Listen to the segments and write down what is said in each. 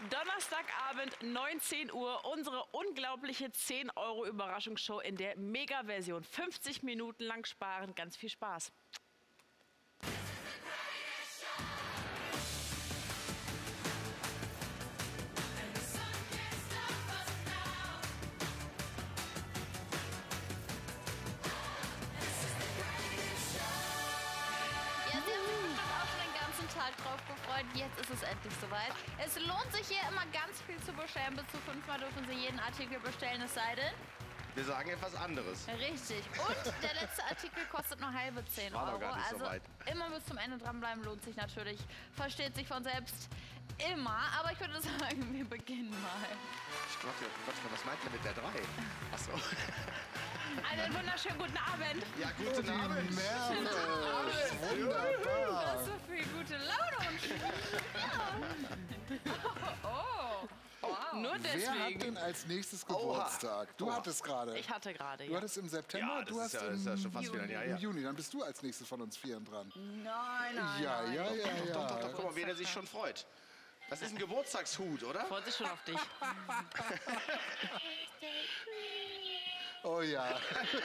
Donnerstagabend, 19 Uhr, unsere unglaubliche 10-Euro-Überraschungsshow in der Mega-Version. 50 Minuten lang sparen, ganz viel Spaß. Drauf gefreut. Jetzt ist es endlich soweit. Es lohnt sich hier immer ganz viel zu bestellen. Bis zu 5-mal dürfen Sie jeden Artikel bestellen, es sei denn. Wir sagen etwas anderes. Richtig. Und der letzte Artikel kostet nur halbe 10 Euro. War doch gar nicht so weit. Immer bis zum Ende dranbleiben lohnt sich natürlich. Versteht sich von selbst. Immer. Aber ich würde sagen, wir beginnen mal. Gott, was meint ihr mit der 3? Achso. Einen wunderschönen guten Abend. Ja, guten Abend. Wunderbar. Das ist so viel gute Laune und Oh. Wow. Nur deswegen. Wer hat denn als nächstes Geburtstag? Du hattest gerade. Ich hatte gerade, Du hattest im September, Ja, du hast das ist ja schon fast wieder ein Jahr her. im Juni. Dann bist du als nächstes von uns Vieren dran. Nein. Ja. Doch, guck mal, wie der sich schon freut. Das ist ein Geburtstagshut, oder? Freut sich schon auf dich. Oh ja.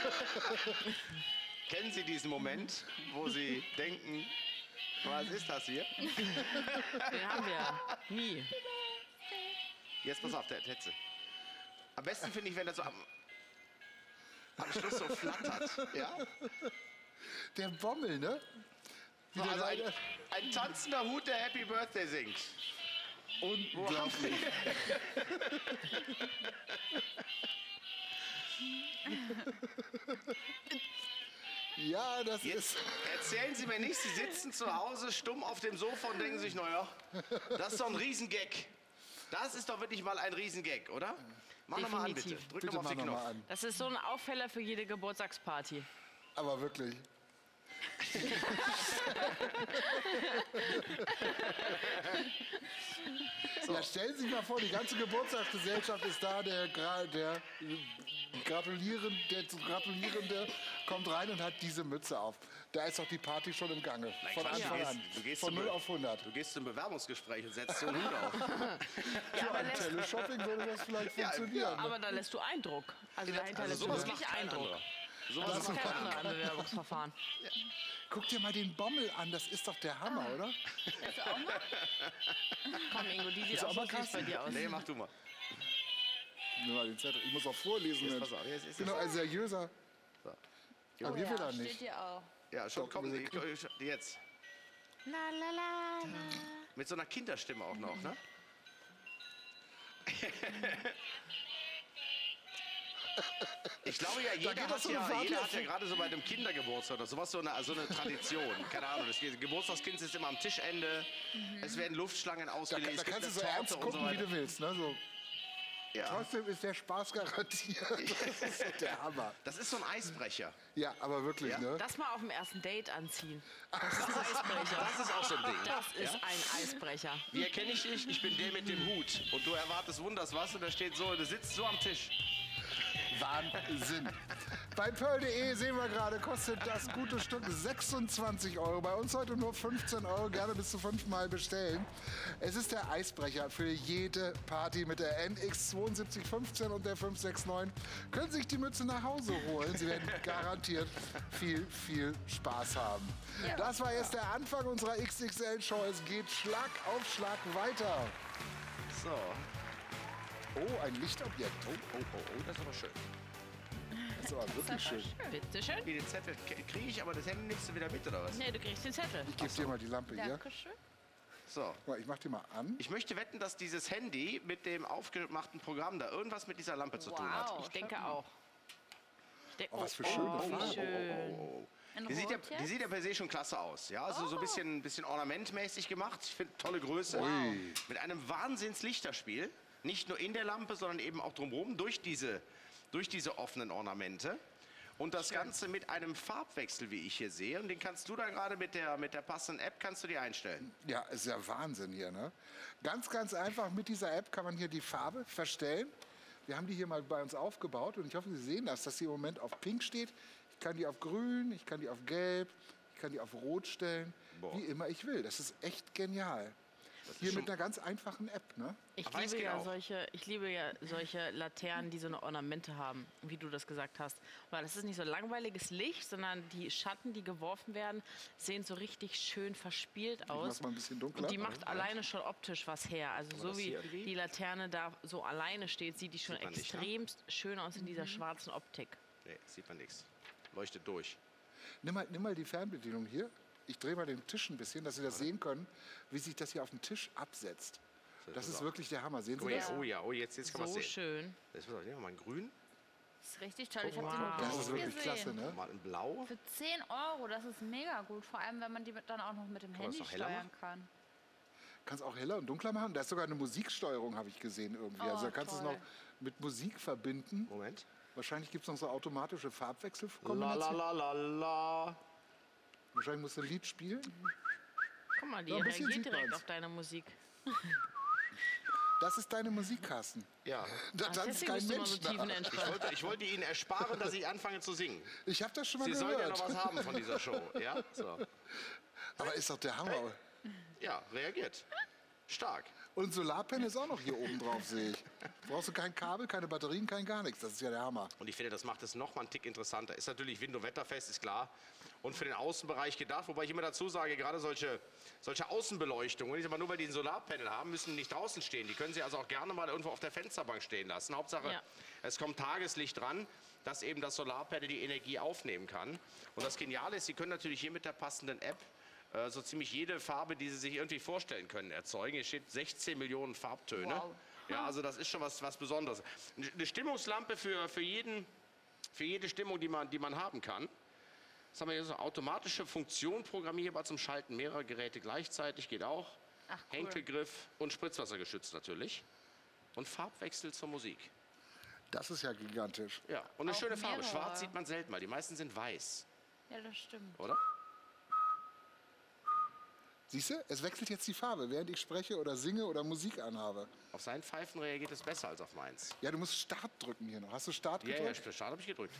Kennen Sie diesen Moment, wo Sie denken, was ist das hier? Den haben wir nie. Jetzt pass auf, der Tetze. Am besten finde ich, wenn er so am Schluss so flattert. Ja? Der Bommel, ne? So, also ein tanzender Hut, der Happy Birthday singt. Unglaublich. Ja, das Jetzt ist... erzählen Sie mir nicht, Sie sitzen zu Hause stumm auf dem Sofa und denken sich, naja, das ist doch ein Riesengag. Das ist doch wirklich mal ein Riesengag, oder? Mach nochmal an, bitte. Definitiv. Drück Bitte nochmal auf mach den noch Knopf. mal an. Das ist so ein Auffäller für jede Geburtstagsparty. Aber wirklich. Ja, stellen Sie sich mal vor, die ganze Geburtstagsgesellschaft ist da, der Gratulierende kommt rein und hat diese Mütze auf. Da ist doch die Party schon im Gange. Von Quatsch, Anfang an. Von 0 auf 100. Du gehst zum Bewerbungsgespräch und setzt so einen Hut auf. Für ein Teleshopping würde das vielleicht funktionieren. ne? Aber da lässt du Eindruck. Also da hinterlässt du sowas wirklich macht kein Eindruck. anderer. Sowas Das ist macht kein kein anderer anderer. Bewerbungsverfahren. Guck dir mal den Bommel an, das ist doch der Hammer, oder? Komm, Ingo, die sieht Ist auch auch so mal süß krass. bei dir aus. Nee, mach du mal. Nimm mal den Zettel. Ich muss auch vorlesen. Jetzt Mensch. pass auf, jetzt ist Ich bin doch ein seriöser. So. Aber hier will er Steht nicht. hier auch. Ja, schon, Doch, komm, wir- jetzt. La, la, la, la. Mit so einer Kinderstimme auch noch, ne? Ich glaube ja, jeder geht hat das so eine ja, Fahrt jeder auf. hat ja gerade so bei einem Kindergeburtstag oder sowas so eine Tradition. Keine Ahnung, das Geburtstagskind ist immer am Tischende, es werden Luftschlangen Da, ausgelegt, da es gibt kannst du eine so ernst Torte und so gucken, wie weiter. du willst. Ne? So. Ja. Trotzdem ist der Spaß garantiert. Das ist so der Hammer. Das ist so ein Eisbrecher. Ja, aber wirklich, Ja. ne? Das mal auf dem ersten Date anziehen. Das ist ein Eisbrecher. Das ist auch so ein Ding. Das ist Ja? ein Eisbrecher. Wie erkenne ich dich? Ich bin der mit dem Hut. Und du erwartest wunders was und da steht so, du sitzt so am Tisch. Wahnsinn. Bei Pearl.de sehen wir gerade, kostet das gute Stück 26 €. Bei uns heute nur 15 €, gerne bis zu 5-mal bestellen. Es ist der Eisbrecher für jede Party mit der NX 7215 und der 569. Können sich die Mütze nach Hause holen. Sie werden garantiert viel, viel Spaß haben. Das war jetzt der Anfang unserer XXL-Show. Es geht Schlag auf Schlag weiter. So. Oh, ein Lichtobjekt. Oh, das ist aber schön. Das ist aber wirklich schön. Bitte schön. Wie den Zettel kriege ich, aber das Handy nimmst du wieder mit, oder was? Nee, du kriegst den Zettel. Ich gebe dir mal die Lampe hier. Dankeschön. So. Guck mal, ich mach die mal an. Ich möchte wetten, dass dieses Handy mit dem aufgemachten Programm da irgendwas mit dieser Lampe zu tun hat. Ich denke auch. Oh, was für schöne wie Farben. schön. In Die sieht, Rot die sieht ja per se schon klasse aus. Ja, also so ein bisschen ornamentmäßig gemacht. Ich finde, tolle Größe. Ui. Mit einem Wahnsinnslichterspiel. Nicht nur in der Lampe, sondern eben auch drumherum durch diese offenen Ornamente. Und das Ganze mit einem Farbwechsel, wie ich hier sehe. Und den kannst du da gerade mit der passenden App kannst du dir einstellen. Ja, ist ja Wahnsinn hier, ne? Ganz, ganz einfach mit dieser App kann man hier die Farbe verstellen. Wir haben die hier mal bei uns aufgebaut und ich hoffe, Sie sehen das, dass die im Moment auf Pink steht. Ich kann die auf Grün, ich kann die auf Gelb, ich kann die auf Rot stellen, Boah. wie immer ich will. Das ist echt genial. Hier mit einer ganz einfachen App, ne? Ich Weiß liebe, genau. ich liebe ja solche Laternen, die so eine Ornamente haben, wie du das gesagt hast. Weil das ist nicht so langweiliges Licht, sondern die Schatten, die geworfen werden, sehen so richtig schön verspielt aus. mach's mal ein bisschen dunkler. Und die macht alleine schon optisch was her. Also so das wie hier irgendwie? die Laterne da so alleine steht, sieht die schon Sieht man nicht, ne? extremst schön aus in dieser schwarzen Optik. Nee, sieht man nichts. Leuchtet durch. Nimm mal die Fernbedienung hier. Ich drehe mal den Tisch ein bisschen, dass Sie das sehen können, wie sich das hier auf dem Tisch absetzt. Das ist wirklich der Hammer. Sehen Sie Oh das? ja, jetzt kann man So es sehen. schön. Das ist mal in grün, Das ist richtig toll. Ich Wow. habe den noch Das nicht ist wirklich gesehen. klasse, ne? mal in blau. Für 10 €, das ist mega gut. Vor allem, wenn man die dann auch noch mit dem man Handy das noch heller steuern machen? kann. Kannst auch heller und dunkler machen. Da ist sogar eine Musiksteuerung, habe ich gesehen irgendwie. Oh, Also da kannst du es toll. noch mit Musik verbinden. Moment. Wahrscheinlich gibt es noch so automatische La Farbwechselkombinationen. la la la la. Wahrscheinlich musst du ein Lied spielen. Guck mal, die Ja, ein bisschen reagiert sieht direkt man's. auf deine Musik. Das ist deine Musik, Carsten. Ja. Da Ach, tanzt deswegen kein bist du immer so Mensch nach. tiefenentspannt. Ich wollte Ihnen ersparen, dass ich anfange zu singen. Ich habe das schon mal Sie sollen ja gehört. noch was haben von dieser Show. Ja, so. Aber ist doch der Hammer. Ja, reagiert. Stark. Und Solarpanel ist auch noch hier oben drauf, sehe ich. Brauchst du kein Kabel, keine Batterien, kein gar nichts. Das ist ja der Hammer. Und ich finde, das macht es noch mal einen Tick interessanter. Ist natürlich wind- und wetterfest, ist klar. Und für den Außenbereich gedacht. Wobei ich immer dazu sage, gerade solche Außenbeleuchtungen, aber nur weil die ein Solarpanel haben, müssen die nicht draußen stehen. Die können Sie also auch gerne mal irgendwo auf der Fensterbank stehen lassen. Hauptsache, Ja. es kommt Tageslicht dran, dass eben das Solarpanel die Energie aufnehmen kann. Und das Geniale ist, Sie können natürlich hier mit der passenden App so ziemlich jede Farbe, die Sie sich irgendwie vorstellen können, erzeugen. Hier steht 16 Millionen Farbtöne. Wow. Ja, also das ist schon was Besonderes. Eine Stimmungslampe für jede Stimmung, die man haben kann. Das haben wir hier so eine automatische Funktion programmierbar zum Schalten mehrerer Geräte gleichzeitig, geht auch. Ach, cool. Henkelgriff und spritzwassergeschützt natürlich. Und Farbwechsel zur Musik. Das ist ja gigantisch. Ja, und eine Auch schöne Farbe. mehrere. Schwarz sieht man selten mal. Die meisten sind weiß, Ja, das stimmt. oder? Siehst du, es wechselt jetzt die Farbe, während ich spreche oder singe oder Musik anhabe. Auf seinen Pfeifen reagiert es besser als auf meins. Ja, du musst Start drücken hier noch. Hast du Start Ja, gedrückt? ja, schade habe ich gedrückt.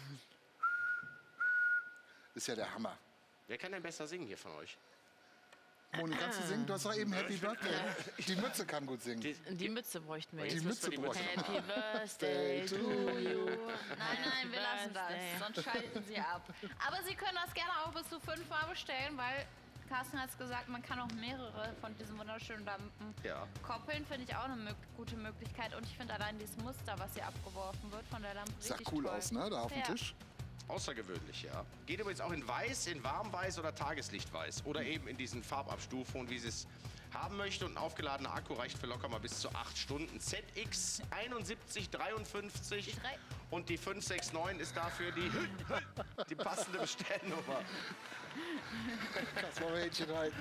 Ist ja der Hammer. Wer kann denn besser singen hier von euch? Moni, kannst du singen? Du hast doch eben Happy Birthday. Die Mütze kann gut singen. Die Mütze bräuchten wir Die jetzt. Mütze müssen wir die bräuchte Happy Birthday to you. Nein, wir lassen das. Birthday. Sonst schalten sie ab. Aber Sie können das gerne auch bis zu 5-mal bestellen, weil Carsten hat es gesagt, man kann auch mehrere von diesen wunderschönen Lampen Ja. koppeln. Finde ich auch eine gute Möglichkeit. Und ich finde allein dieses Muster, was hier abgeworfen wird von der Lampe, Sah richtig cool toll. aus, ne? Da auf dem Ja. Tisch. Außergewöhnlich, ja. Geht übrigens auch in Weiß, in Warmweiß oder Tageslichtweiß. Oder eben in diesen Farbabstufungen, wie Sie es haben möchten. Und ein aufgeladener Akku reicht für locker mal bis zu 8 Stunden. ZX 7153 Die drei- und die 569 ist dafür die passende Bestellnummer. Das wollen wir Händchen halten.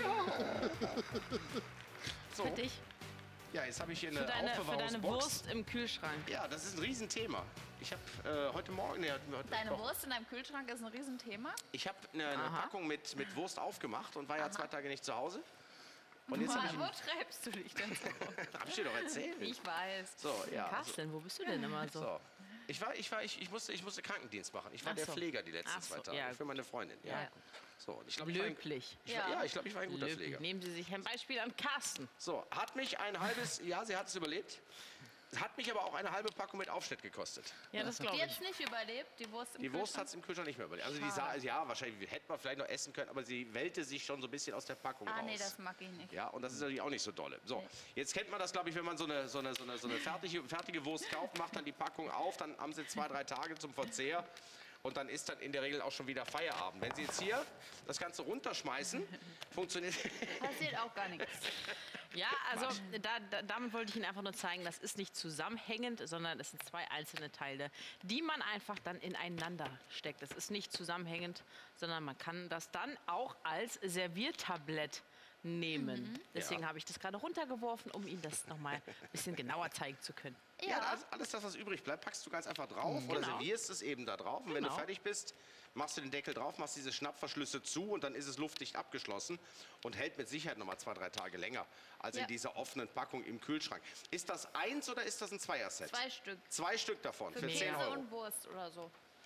So, Für dich, ja, jetzt habe ich hier eine für deine Aufbewahrungsbox. Wurst im Kühlschrank. Ja, das ist ein Riesenthema. Ich habe heute Morgen... Nee, heute Deine Mittwoch- Wurst in deinem Kühlschrank ist ein Riesenthema. Ich habe eine Packung mit Wurst aufgemacht und war ja 2 Tage nicht zu Hause. Und jetzt habe ich... Wo treibst du dich denn so? Hab ich dir doch erzählt. Ich weiß. So, ja. Carsten, wo bist du denn immer so? So. Ich musste Krankendienst machen. Ich war Ach der so. Pfleger die letzten Ach so, 2 Tage. ja, Für meine Freundin. Ja. Ja. So, und ich glaube, ich war Löblich. ich war ein guter Löblich. Pfleger. Nehmen Sie sich ein Beispiel an Carsten. So, hat mich ein halbes... Ja, sie hat es überlebt. Hat mich aber auch eine halbe Packung mit Aufschnitt gekostet. Ja, das Die glaube jetzt ich. nicht überlebt, die Wurst im Die Wurst Kühlschrank? hat es im Kühlschrank nicht mehr überlebt. Also die sah, ja, wahrscheinlich hätte man vielleicht noch essen können, aber sie wellte sich schon so ein bisschen aus der Packung raus. Ah, nee, das mag ich nicht. Ja, und das ist natürlich auch nicht so dolle. So, jetzt kennt man das, glaube ich, wenn man so eine fertige Wurst kauft, macht dann die Packung auf, dann haben sie 2, 3 Tage zum Verzehr und dann ist dann in der Regel auch schon wieder Feierabend. Wenn Sie jetzt hier das Ganze runterschmeißen, funktioniert... Passiert auch gar nichts. Ja, also damit wollte ich Ihnen einfach nur zeigen, das ist nicht zusammenhängend, sondern es sind 2 einzelne Teile, die man einfach dann ineinander steckt. Das ist nicht zusammenhängend, sondern man kann das dann auch als Serviertablett nehmen. Deswegen habe ich das gerade runtergeworfen, um Ihnen das nochmal ein bisschen genauer zeigen zu können. Ja, alles das, was übrig bleibt, packst du ganz einfach drauf oder Genau. servierst es eben da drauf. Und wenn du Genau. fertig bist, machst du den Deckel drauf, machst diese Schnappverschlüsse zu und dann ist es luftdicht abgeschlossen und hält mit Sicherheit noch mal 2, 3 Tage länger als Ja. in dieser offenen Packung im Kühlschrank. Ist das 1 oder ist das ein Zweierset? 2 Stück. 2 Stück davon für Für 10 Käse Euro. und Wurst oder so.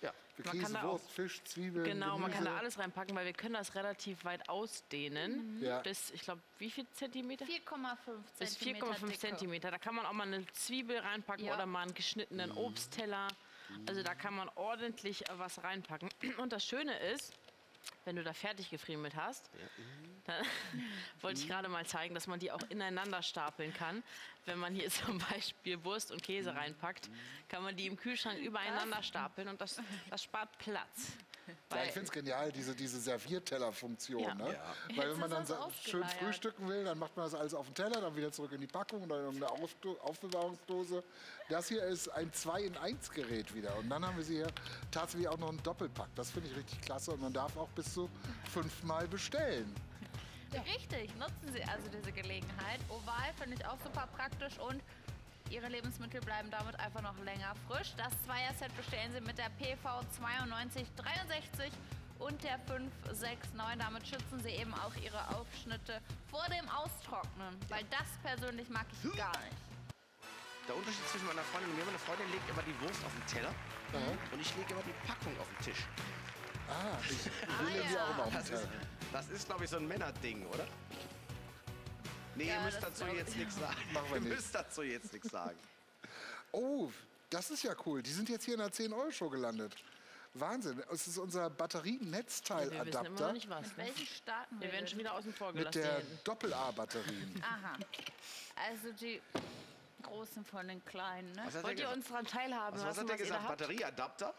Ja. Für Man Käse, kann da Wurst, auch- Fisch, Zwiebeln, Genau, man kann da Gemüse. alles reinpacken, weil wir können das relativ weit ausdehnen. Ja. Bis, ich glaube, wie viel Zentimeter? 4,5 Bis Zentimeter 4,5 Dicke. Zentimeter. Da kann man auch mal eine Zwiebel reinpacken Ja. oder mal einen geschnittenen Obstteller. Also da kann man ordentlich was reinpacken. Und das Schöne ist, wenn du da fertig gefriemelt hast, dann wollte ich gerade mal zeigen, dass man die auch ineinander stapeln kann. Wenn man hier zum Beispiel Wurst und Käse reinpackt, kann man die im Kühlschrank übereinander stapeln und das spart Platz. Ja, ich finde es genial, diese Servierteller-Funktion. Ja. Ne? Ja. Weil wenn Jetzt man ist dann das schön ausgeleiert. frühstücken will, dann macht man das alles auf den Teller, dann wieder zurück in die Packung oder in irgendeine Aufbewahrungsdose. Das hier ist ein 2-in-1-Gerät wieder. Und dann haben wir sie hier tatsächlich auch noch einen Doppelpack. Das finde ich richtig klasse. Und man darf auch bis zu 5-mal bestellen. Richtig, nutzen Sie also diese Gelegenheit. Oval finde ich auch super praktisch und Ihre Lebensmittel bleiben damit einfach noch länger frisch. Das Zweier-Set bestellen Sie mit der PV 9263 und der 569. Damit schützen Sie eben auch Ihre Aufschnitte vor dem Austrocknen, weil das persönlich mag ich gar nicht. Der Unterschied zwischen meiner Freundin und mir, meine Freundin legt immer die Wurst auf den Teller und ich lege immer die Packung auf den Tisch. Ich will ja. die auch immer auf den Teller. Das ist, glaube ich, so ein Männerding, oder? Nee, Ja, ihr müsst das dazu glaub jetzt ich. nichts sagen. Machen wir Ihr nicht. müsst dazu jetzt nichts sagen. Oh, das ist ja cool. Die sind jetzt hier in der 10-Euro-Show gelandet. Wahnsinn. Es ist unser Wir wissen immer Batterienetzteiladapter noch nicht was. Ne? Welchen starten Wir werden schon wieder außen vor mit gelassen. der hier hinten. Doppel-A-Batterien. Aha. Also die großen von den kleinen, ne? Was hat Wollt der ihr gesagt? uns daran teilhaben Was lassen, hat der was ihr da gesagt? habt? Batterieadapter?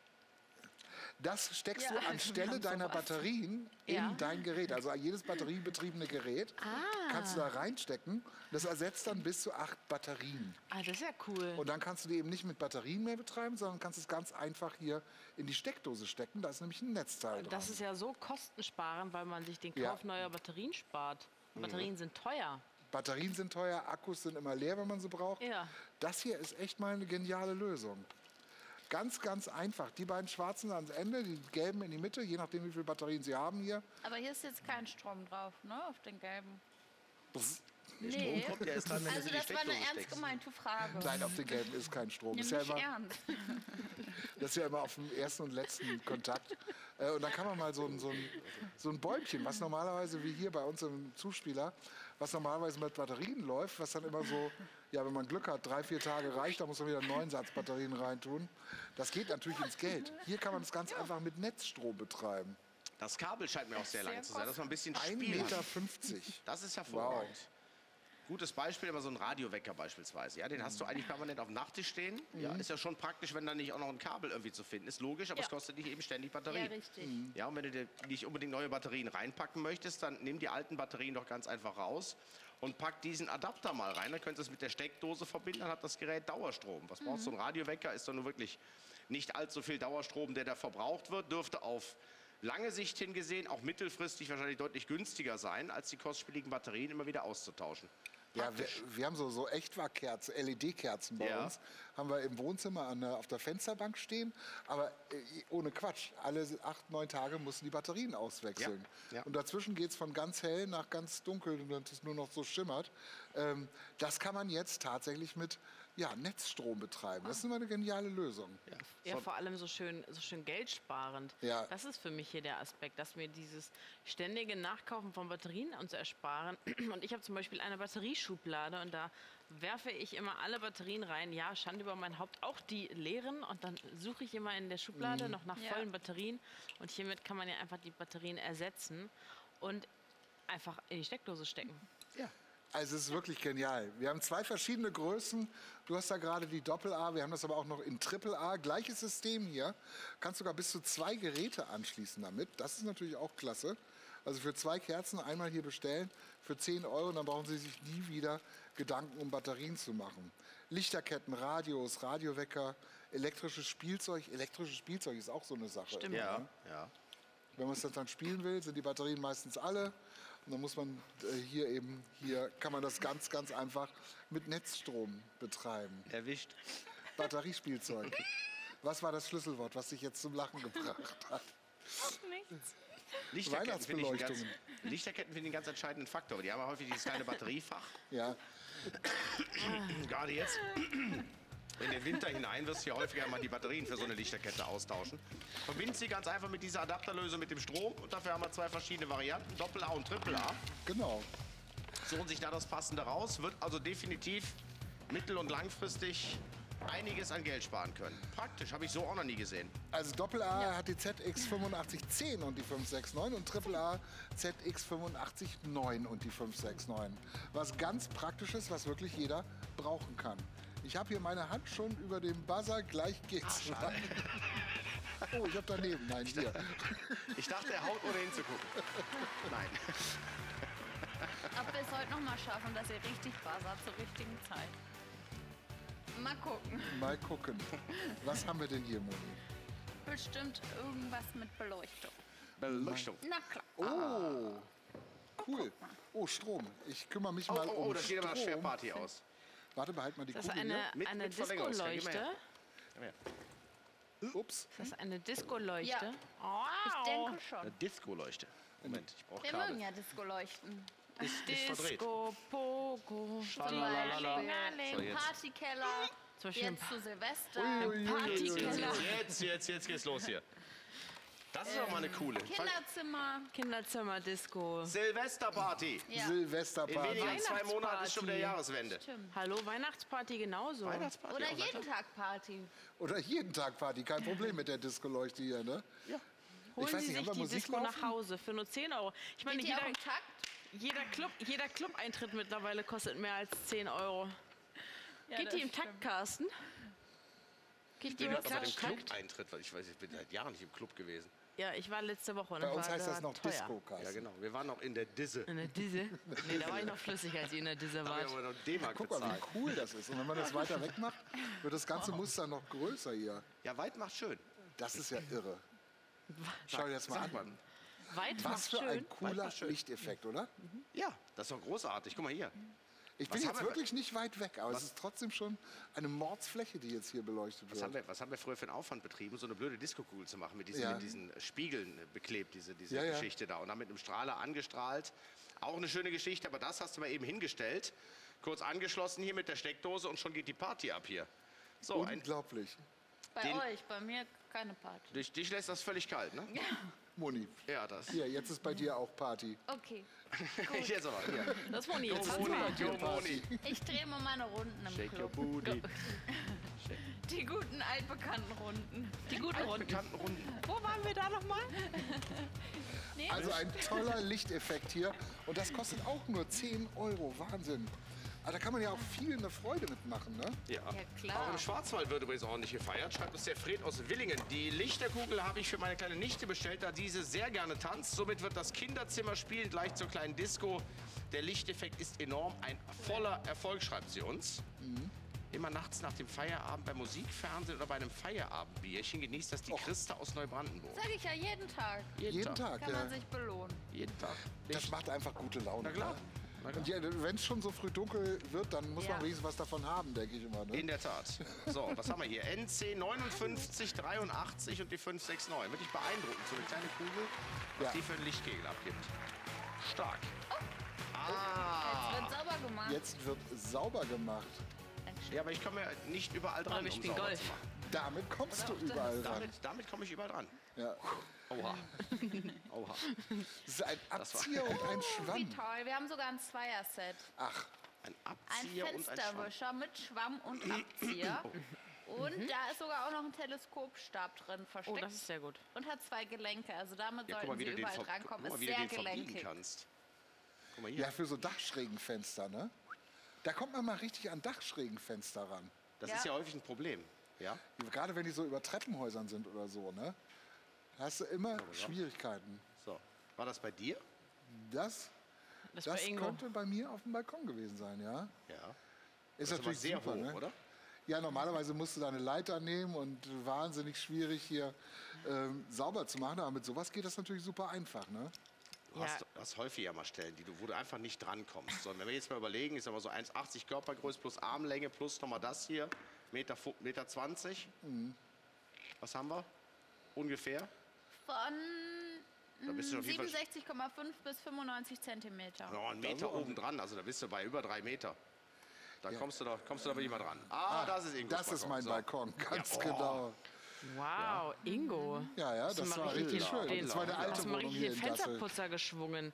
Das steckst Ja, du wir anstelle haben deiner sowas. Batterien Ja. in dein Gerät. Also jedes batteriebetriebene Gerät kannst du da reinstecken. Das ersetzt dann bis zu 8 Batterien. Ah, das ist ja cool. Und dann kannst du die eben nicht mit Batterien mehr betreiben, sondern kannst es ganz einfach hier in die Steckdose stecken. Da ist nämlich ein Netzteil dran. Das ist ja so kostensparend, weil man sich den Ja. Kauf neuer Batterien spart. Batterien sind teuer. Batterien sind teuer, Akkus sind immer leer, wenn man sie braucht. Ja. Das hier ist echt mal eine geniale Lösung. Ganz, ganz einfach. Die beiden schwarzen ans Ende, die gelben in die Mitte, je nachdem, wie viele Batterien sie haben hier. Aber hier ist jetzt kein Strom drauf, ne? Auf den gelben. Psst. Nee. Kommt ja erst dran, wenn Also du sie in die das war eine Steckdose ernst steckst. gemeinte Frage. Nein, auf den gelben ist kein Strom. Nimm Ist ja mich immer, ernst. das ist ja immer auf dem ersten und letzten Kontakt. Und dann kann man mal so ein Bäumchen, was normalerweise wie hier bei uns im Zuspieler, was normalerweise mit Batterien läuft, was dann immer so, ja, wenn man Glück hat, 3-4 Tage reicht, da muss man wieder einen neuen Satz Batterien reintun. Das geht natürlich ins Geld. Hier kann man das ganz einfach mit Netzstrom betreiben. Das Kabel scheint mir auch sehr lang zu sein, dass man ein bisschen 1,50 Spiel hat. Meter. Das ist hervorragend. Gutes Beispiel, immer so ein Radiowecker beispielsweise. Ja, den hast du eigentlich permanent auf dem Nachttisch stehen. Ja, ist ja schon praktisch, wenn da nicht auch noch ein Kabel irgendwie zu finden ist. Logisch, aber es kostet nicht eben ständig Ja, Batterien. richtig. Ja, und wenn du dir nicht unbedingt neue Batterien reinpacken möchtest, dann nimm die alten Batterien doch ganz einfach raus und pack diesen Adapter mal rein. Dann könntest du es mit der Steckdose verbinden, dann hat das Gerät Dauerstrom. Was brauchst du? Ein Radiowecker ist doch nur wirklich nicht allzu viel Dauerstrom, der da verbraucht wird. Dürfte auf lange Sicht hingesehen auch mittelfristig wahrscheinlich deutlich günstiger sein, als die kostspieligen Batterien immer wieder auszutauschen. Ja, wir haben so Echtwachkerzen, LED-Kerzen bei Ja. uns. Haben wir im Wohnzimmer auf der Fensterbank stehen. Aber ohne Quatsch, alle 8-9 Tage mussten die Batterien auswechseln. Ja, ja. Und dazwischen geht es von ganz hell nach ganz dunkel, und es nur noch so schimmert. Das kann man jetzt tatsächlich mit Netzstrom betreiben. Das ist immer eine geniale Lösung. Ja, vor allem so schön geldsparend. Ja. Das ist für mich hier der Aspekt, dass wir dieses ständige Nachkaufen von Batterien uns ersparen. Und ich habe zum Beispiel eine Batterieschublade und da werfe ich immer alle Batterien rein. Ja, Schande über mein Haupt, auch die leeren. Und dann suche ich immer in der Schublade noch nach Ja. vollen Batterien. Und hiermit kann man ja einfach die Batterien ersetzen und einfach in die Steckdose stecken. Also es ist wirklich genial. Wir haben 2 verschiedene Größen. Du hast da gerade die Doppel-A, wir haben das aber auch noch in Triple-A. Gleiches System hier. Kannst sogar bis zu 2 Geräte anschließen damit. Das ist natürlich auch klasse. Also für 2 Kerzen einmal hier bestellen für 10 €. Dann brauchen Sie sich nie wieder Gedanken um Batterien zu machen. Lichterketten, Radios, Radiowecker, elektrisches Spielzeug. Elektrisches Spielzeug ist auch so eine Sache. Stimmt. immer, Ja, ne? ja. Wenn man es dann spielen will, sind die Batterien meistens alle. Und dann muss man hier kann man das ganz, ganz einfach mit Netzstrom betreiben. Erwischt. Batteriespielzeug. Was war das Schlüsselwort, was dich jetzt zum Lachen gebracht hat? Nichts. Lichterketten finde ich, Weihnachtsbeleuchtungen. Lichterketten finde ich einen ganz entscheidenden Faktor. Die haben ja häufig dieses kleine Batteriefach. Ja, Gerade jetzt. In den Winter hinein wirst du ja häufiger mal die Batterien für so eine Lichterkette austauschen. Verbindest sie ganz einfach mit dieser Adapterlösung mit dem Strom. Und dafür haben wir zwei verschiedene Varianten, Doppel-A und Triple-A. Genau. Suchen sich da das Passende raus. Wird also definitiv mittel- und langfristig einiges an Geld sparen können. Praktisch, habe ich so auch noch nie gesehen. Also Doppel-A hat die ZX8510 und die 569 und Triple-A ZX85-9 und die 569. Was ganz praktisch ist, was wirklich jeder brauchen kann. Ich habe hier meine Hand schon über dem Buzzer, gleich geht's rein. Oh, ich habe daneben, nein, hier. Ich dachte, er haut, ohne hinzugucken. Nein. Ob wir es heute noch mal schaffen, dass ihr richtig buzzert zur richtigen Zeit. Mal gucken. Mal gucken. Was haben wir denn hier, Moni? Bestimmt irgendwas mit Beleuchtung. Beleuchtung. Na klar. Oh, cool. Oh, Strom. Ich kümmere mich mal um das sieht aber nach Strom. Schwerparty aus. Warte, behalt mal die Das ist Kugel eine, Mit- eine mit Verlängerungsgang. Gib mal Disco-Leuchte. her. hier. Ups. Das ist eine Disco-Leuchte. Ja. Ich denke schon. Eine Disco-Leuchte. Moment, ich brauche Wir mögen Kabel. ja Disco-Leuchten. Ist verdreht. Disco, Pogo. Zum Schalalala. Beispiel So, jetzt. Partykeller. Zum Beispiel Jetzt zu Silvester. Partykeller. Jetzt geht's los hier. Das ist doch mal eine coole. Kinderzimmer. Kinderzimmer-Disco. Silvesterparty. Ja. In Silvesterparty. weniger als 2 Monaten ist schon wieder Weihnachtsparty. Jahreswende. Stimmt. Hallo, Weihnachtsparty genauso. Weihnachtsparty Oder auch weiter? jeden Tag Party. Oder jeden Tag Party. Kein Problem mit der Disco-Leuchte hier, ne? Holen Ich weiß Sie nicht, haben sich wir die Musik Disco nach laufen? Hause für nur 10 Euro. Ich meine, Geht ihr auch im Takt? jeder Club-Eintritt mittlerweile kostet mehr als 10 Euro. Ja, Geht das die im stimmt. Takt, Carsten? Geht die Ich im bin aber im Takt? Club-Eintritt, weil ich weiß, ich bin seit Jahren nicht im Club gewesen. Ja, ich war letzte Woche. Und Bei das uns war heißt das da noch teuer. Disco, Carsten. Ja, genau. Wir waren noch in der Disse. In der Disse? Nee, da war ich noch flüssig, als ihr in der Disse Da haben wart. wir aber noch D-Mark Guck mal, bezahlt. wie cool das ist. Und wenn man das weiter weg macht, wird das ganze Muster noch größer hier. Ja, weit macht schön. Das ist ja irre. Schau dir das mal Sag an. Weit Was macht für schön. ein cooler Weiter schön. Lichteffekt, oder? Ja, das ist doch großartig. Guck mal hier. Ich bin Was jetzt haben wir- wirklich nicht weit weg, aber es ist trotzdem schon eine Mordsfläche, die jetzt hier beleuchtet Was haben, wird. wir früher für einen Aufwand betrieben, so eine blöde Disco-Kugel zu machen, mit diesen, Ja. mit diesen Spiegeln beklebt, diese Ja, ja. Geschichte da. Und dann mit einem Strahler angestrahlt. Auch eine schöne Geschichte, aber das hast du mal eben hingestellt. Kurz angeschlossen hier mit der Steckdose und schon geht die Party ab hier. So, Unglaublich. Bei Den- euch, bei mir keine Party. durch dich lässt das völlig kalt, ne? Moni, Ja, das. hier, jetzt ist bei dir auch Party. Okay. Jetzt aber. Hier. Das ist Moni, jetzt Go, hast Moni, du go, Moni. Ich drehe mal meine Runden im Shake your Club. booty. Die guten altbekannten Runden. die guten Runden. Bekannten Runden. Wo waren wir da nochmal? Nee, Also ein toller Lichteffekt hier. Und das kostet auch nur 10 Euro. Wahnsinn. Aber da kann man ja auch viel eine Freude mitmachen, ne? Ja. Ja, klar. Auch im Schwarzwald wird übrigens ordentlich gefeiert, schreibt uns der Fred aus Willingen. Die Lichterkugel habe ich für meine kleine Nichte bestellt, da diese sehr gerne tanzt. Somit wird das Kinderzimmerspiel gleich zur kleinen Disco. Der Lichteffekt ist enorm, ein voller Erfolg, schreibt sie uns. Immer nachts nach dem Feierabend beim Musikfernsehen oder bei einem Feierabendbierchen genießt das die Christa aus Neubrandenburg. Sag ich ja jeden Tag. Jeden Tag, Kann ja. man sich belohnen. Jeden Tag. Das macht einfach gute Laune. Na klar. Ne? Na klar. Und ja, wenn es schon so früh dunkel wird, dann muss Ja. man wenigstens was davon haben, denke ich immer. Ne? In der Tat. So, was haben wir hier? NC 5983 und die 569. Wirklich beeindruckend. So eine kleine Kugel, was Ja. die für einen Lichtkegel abgibt. Stark. Jetzt Ah. wird sauber gemacht. Jetzt wird sauber gemacht. Ja, aber ich komme ja nicht überall dran, wir um spielen sauber Golf. zu machen. Damit kommst du überall ran. Damit komme ich überall dran. Ja. Oha. Oha. Das ist ein Abzieher und ein Wie Schwamm. toll. Wir haben sogar ein Zweierset. Ach, Ein Ein Abzieher und ein Schwamm. Fensterwischer mit Schwamm und Abzieher. Und da ist sogar auch noch ein Teleskopstab drin Oh, versteckt. das ist sehr gut. Und hat 2 Gelenke. Also damit Ja, guck mal, sollten wie Sie du den, überall guck drankommen. mal, Ist wie du sehr den verbiegen gelenkig. kannst. Guck mal hier. ja, für so Dachschrägenfenster, ne? Da kommt man mal richtig an Dachschrägenfenster ran. Das Ja. ist ja häufig ein Problem. Ja? Gerade wenn die so über Treppenhäusern sind oder so, ne? Da hast du immer Schwierigkeiten. So. War das bei dir? Das, Das, das war Ingo. könnte bei mir auf dem Balkon gewesen sein, ja? Ja. Ist Das ist aber natürlich sehr super, hoch, ne? oder? Ja, normalerweise musst du da eine Leiter nehmen und wahnsinnig schwierig hier sauber zu machen. Aber mit sowas geht das natürlich super einfach, ne? Du hast häufiger mal Stellen, wo du einfach nicht drankommst. So, wenn wir jetzt mal überlegen, ist aber so 1,80 Körpergröße plus Armlänge plus nochmal das hier, Meter 20. Was haben wir? Ungefähr? Von Da bist du auf jeden Fall 67,5 bis 95 Zentimeter. noch einen Meter oben dran. Also da bist du bei über 3 Meter. Da kommst du doch wirklich mal dran. Ah, das ist Ingos Das ist Balkon. mein So. Balkon, ganz Ja, oh. genau. Wow, Ingo. Ja, das war richtig schön. Das war eine Hast alte du mal Wohnung richtig hier den in Dassel. Fensterputzer geschwungen.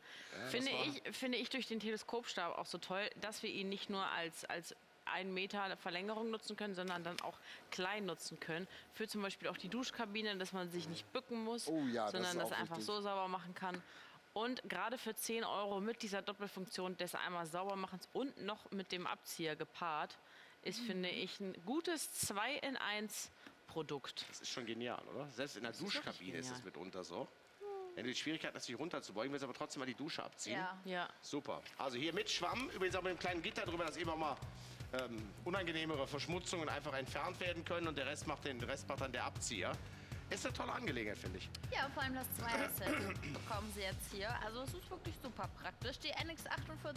Finde ich durch den Teleskopstab auch so toll, dass wir ihn nicht nur als 1 Meter Verlängerung nutzen können, sondern dann auch klein nutzen können. Für zum Beispiel auch die Duschkabine, dass man sich nicht bücken muss, Oh ja, das sondern ist das auch einfach wichtig. so sauber machen kann. Und gerade für 10 € mit dieser Doppelfunktion des einmal sauber machens und noch mit dem Abzieher gepaart, ist, finde ich, ein gutes 2-in-1 Produkt. Das ist schon genial, oder? Selbst in der Duschkabine ist genial. es mitunter so. Wenn du die Schwierigkeit hast, dich runterzubeugen, willst du aber trotzdem mal die Dusche abziehen. Ja. Ja. Super. Also hier mit Schwamm, übrigens auch mit einem kleinen Gitter drüber, dass eben auch mal unangenehmere Verschmutzungen einfach entfernt werden können und den Rest macht dann der Abzieher. Ist eine tolle Angelegenheit, finde ich. Ja, vor allem das Zweier-Set bekommen Sie jetzt hier. Also es ist wirklich super praktisch. Die NX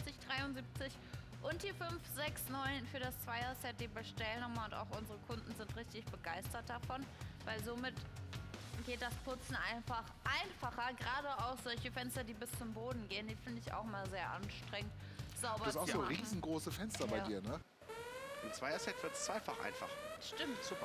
4873 und die 569 für das Zweier-Set, die Bestellnummer, und auch unsere Kunden sind richtig begeistert davon, weil somit geht das Putzen einfach einfacher. Gerade auch solche Fenster, die bis zum Boden gehen, die finde ich auch mal sehr anstrengend, sauber Du hast auch zu so machen. riesengroße Fenster bei Ja. dir, ne? Im Zweierset wird es zweifach einfach. Stimmt. Super.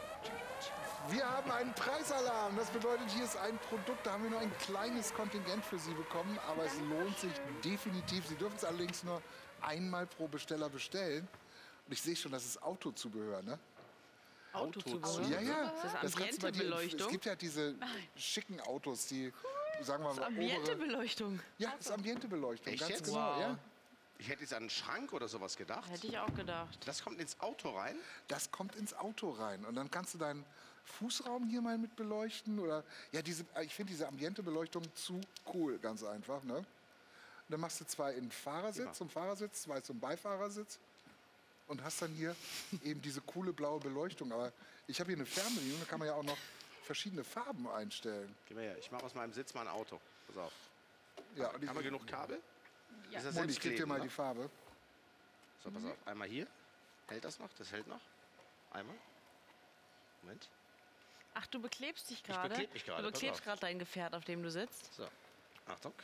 Wir haben einen Preisalarm. Das bedeutet, hier ist ein Produkt, da haben wir nur ein kleines Kontingent für Sie bekommen. Aber es lohnt sich definitiv. Sie dürfen es allerdings nur einmal pro Besteller bestellen. Und ich sehe schon, das ist Autozubehör, ne? Autozubehör. Ja, ja. Ist das kannst du bei dir- Ambientebeleuchtung? Es gibt ja diese schicken Autos, die, sagen wir mal, obere... Ambientebeleuchtung. Ja, das ist Ambientebeleuchtung, Echt ganz jetzt? genau. Wow. Ja. Ich hätte jetzt an einen Schrank oder sowas gedacht. Hätte ich auch gedacht. Das kommt ins Auto rein. Das kommt ins Auto rein und dann kannst du deinen Fußraum hier mal mit beleuchten oder ja, ich finde diese Ambientebeleuchtung zu cool, ganz einfach, ne? Und dann machst du zwei in Fahrersitz, zum Fahrersitz, zwei zum Beifahrersitz und hast dann hier eben diese coole blaue Beleuchtung. Aber ich habe hier eine Fernbedienung, da kann man ja auch noch verschiedene Farben einstellen. Geh mal her. Ich mache aus meinem Sitz mal ein Auto. Pass auf. Ja, und Haben wir genug Kabel? Ja. Ist das und ich gebe dir selbstklebend, mal ne? die Farbe. So, pass auf. Einmal hier. Hält das noch? Das hält noch. Einmal. Moment. Ach, du beklebst dich gerade? bekleb mich gerade, Du pass beklebst auf. gerade dein Gefährt, auf dem du sitzt? So. Achtung.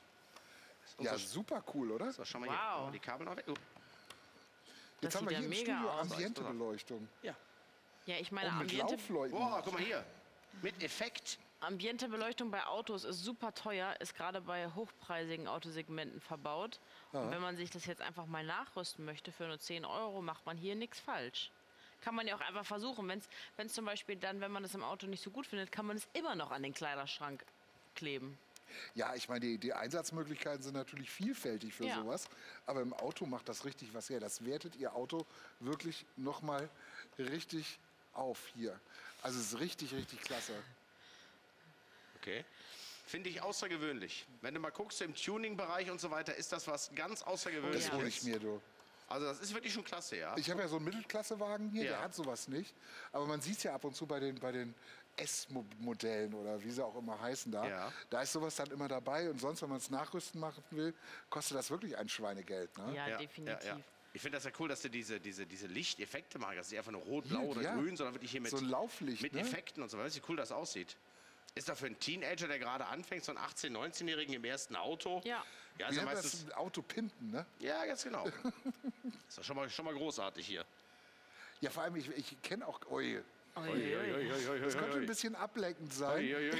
Ja, so, super cool, oder? so, schau mal Wow. hier. Machen wir die Kabel noch weg. Oh. Jetzt das haben wir sieht hier ja im mega Studio aus. Ambientebeleuchtung. Ja. Ja, ich meine, Und mit Laufleuchten. Boah, guck mal hier. Mit Effekt. Ambientebeleuchtung bei Autos ist super teuer, ist gerade bei hochpreisigen Autosegmenten verbaut. Und wenn man sich das jetzt einfach mal nachrüsten möchte für nur 10 €, macht man hier nichts falsch. Kann man ja auch einfach versuchen. Wenn es zum Beispiel dann, wenn man das im Auto nicht so gut findet, kann man es immer noch an den Kleiderschrank kleben. Ja, ich meine, die Einsatzmöglichkeiten sind natürlich vielfältig für Ja. sowas. Aber im Auto macht das richtig was her. Das wertet Ihr Auto wirklich nochmal richtig auf hier. Also es ist richtig, richtig klasse. Okay. Finde ich außergewöhnlich. Wenn du mal guckst im Tuning-Bereich und so weiter, ist das was ganz Das Außergewöhnliches. hole ich mir, du. Also das ist wirklich schon klasse, ja. Ich habe ja so einen Mittelklassewagen hier, Ja. der hat sowas nicht. Aber man sieht es ja ab und zu bei den S-Modellen oder wie sie auch immer heißen da. Ja. Da ist sowas dann immer dabei. Und sonst, wenn man es nachrüsten machen will, kostet das wirklich ein Schweinegeld. Ne? Ja, definitiv. Ich finde das ja cool, dass du diese Lichteffekte machst. Das ist nicht einfach nur rot, blau Hier, oder ja. grün, sondern wirklich hier mit, So ein Lauflicht, mit ne? Effekten und so. Weißt du, wie cool das aussieht? Ist doch für einen Teenager, der gerade anfängt, so einen 18-, 19-Jährigen im ersten Auto. Ja. Ja, Wie also nennt man meistens, das? Auto pimpen, ne? ja, ganz genau. Ist doch schon mal großartig hier. Ja, vor allem, ich kenne auch... Ui, Ui. das könnte ein bisschen ablenkend sein.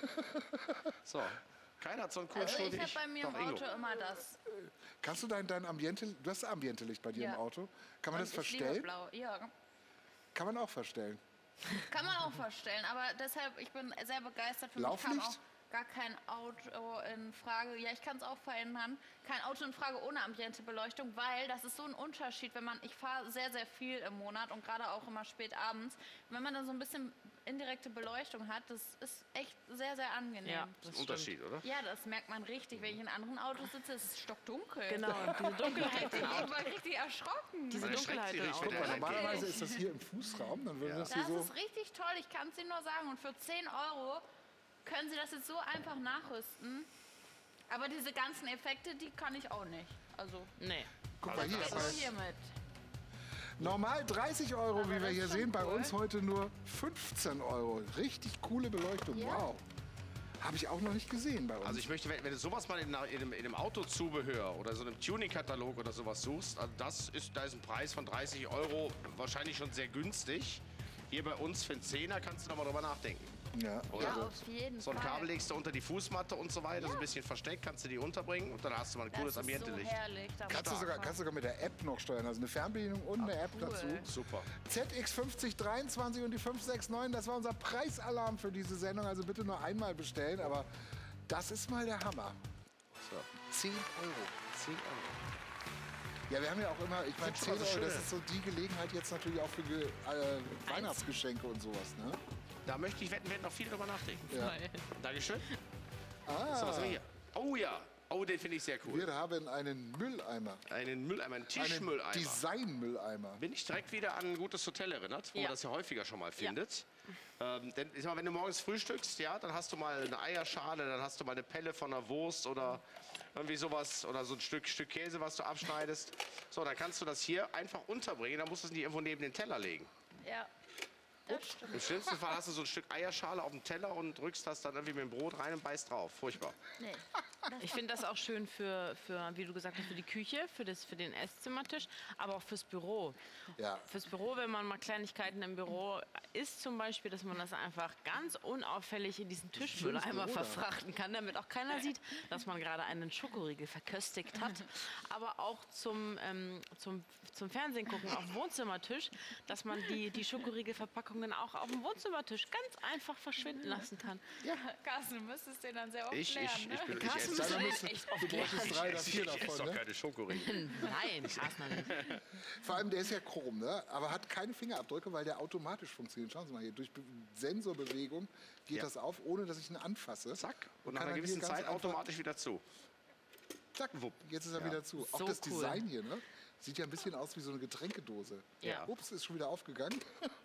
So, keiner hat so einen coolen Also Stuhl ich wie habe ich. bei mir Doch, im Ingo. Auto immer das. Kannst du dein Ambiente... Du hast Ambientelicht bei dir Ja. im Auto. Kann man Und das ich liebe verstellen? Blau. Ja, Kann man auch verstellen. kann man auch verstellen. Aber deshalb, ich bin sehr begeistert. Für mich kam Lauflicht? auch gar kein Auto in Frage. Ja, ich kann es auch verändern. Kein Auto in Frage ohne Ambientebeleuchtung, weil das ist so ein Unterschied, wenn man, ich fahre sehr, sehr viel im Monat und gerade auch immer spät abends. Wenn man dann so ein bisschen indirekte Beleuchtung hat, das ist echt sehr, sehr angenehm. Ja, Das ist ein Unterschied, oder? Ja, das merkt man richtig. Wenn ich in anderen Autos sitze, ist es stockdunkel. Genau, diese Dunkelheit. Ich war richtig erschrocken. Diese Man erschreckt Dunkelheit sich im richtig, Auto. wenn der Normalerweise ist das hier im Fußraum. Dann würde das hier Das so... ist richtig toll, ich kann es Ihnen nur sagen. Und für 10 € können Sie das jetzt so einfach nachrüsten. Aber diese ganzen Effekte, die kann ich auch nicht. Also, Nee. Guck mal hier. geht nur hiermit. Normal 30 €, wie wir das hier ist schon sehen. Bei cool. uns heute nur 15 €. Richtig coole Beleuchtung. Ja. Wow. Habe ich auch noch nicht gesehen bei uns. Also ich möchte, wenn du sowas mal in einem Autozubehör oder so einem Tuning-Katalog oder sowas suchst, also da ist ein Preis von 30 € wahrscheinlich schon sehr günstig. Hier bei uns für einen Zehner kannst du noch mal drüber nachdenken. ja. Oder? Ja, auf jeden So ein Fall. Kabel legst du unter die Fußmatte und so weiter, so ein bisschen versteckt, kannst du die unterbringen und dann hast du mal ein cooles Das ist so Ambientelicht. herrlich. Da Kannst du muss sogar mit der App noch steuern. Also eine Fernbedienung und eine App cool. dazu. Super. ZX5023 und die 569, das war unser Preisalarm für diese Sendung. Also bitte nur einmal bestellen, aber das ist mal der Hammer. So, 10 €. 10 €. Ja, wir haben ja auch immer, ich meine, Gibt's 10 aber so €, das schöne- ist so die Gelegenheit jetzt natürlich auch für Weihnachtsgeschenke und sowas, ne? Da möchte ich wetten, wir werden noch viel drüber nachdenken. Ja. Dankeschön. Dankeschön. So, was haben wir hier? Oh ja. Oh, den finde ich sehr cool. Wir haben einen Mülleimer. Einen Mülleimer, einen Einen Tischmülleimer. Design-Mülleimer. Bin ich direkt wieder an ein gutes Hotel erinnert, wo Ja. man das ja häufiger schon mal findet. Denn ich sag mal, wenn du morgens frühstückst, ja, dann hast du mal eine Eierschale, dann hast du mal eine Pelle von einer Wurst oder irgendwie sowas oder so ein Stück Käse, was du abschneidest. So, dann kannst du das hier einfach unterbringen, dann musst du es nicht irgendwo neben den Teller legen. Ja, das stimmt. Im schlimmsten Fall hast du so ein Stück Eierschale auf dem Teller und drückst das dann irgendwie mit dem Brot rein und beißt drauf. Furchtbar. Nee. Ich finde das auch schön für, wie du gesagt hast, für die Küche, für den Esszimmertisch, aber auch fürs Büro. Ja. Fürs Büro, wenn man mal Kleinigkeiten im Büro isst zum Beispiel, dass man das einfach ganz unauffällig in diesen Tischmülleimer Büro da. verfrachten kann, damit auch keiner sieht, dass man gerade einen Schokoriegel verköstigt hat. Aber auch zum Fernsehen gucken auf dem Wohnzimmertisch, dass man die Schokoriegelverpackungen auch auf dem Wohnzimmertisch ganz einfach verschwinden lassen kann. Carsten, du müsstest den dann sehr oft Ich lernen, ne? Carsten esse müsste Dann den müssen- echt oft du bräuchtest lernen. 3 oder 4 ich esse davon, doch ne? keine Schokoriegel. Nein, Carsten nicht. Vor allem, der ist ja chrom, ne? Aber hat keine Fingerabdrücke, weil der automatisch funktioniert. Schauen Sie mal hier, durch Sensorbewegung geht Ja. das auf, ohne dass ich ihn anfasse. Zack. Und nach kann einer dann hier gewissen ganz Zeit einfach- automatisch wieder zu. Zack, wupp, jetzt ist er wieder zu. Auch So das cool. Design hier, ne? Sieht ja ein bisschen aus wie so eine Getränkedose. Ja. Ups, ist schon wieder aufgegangen.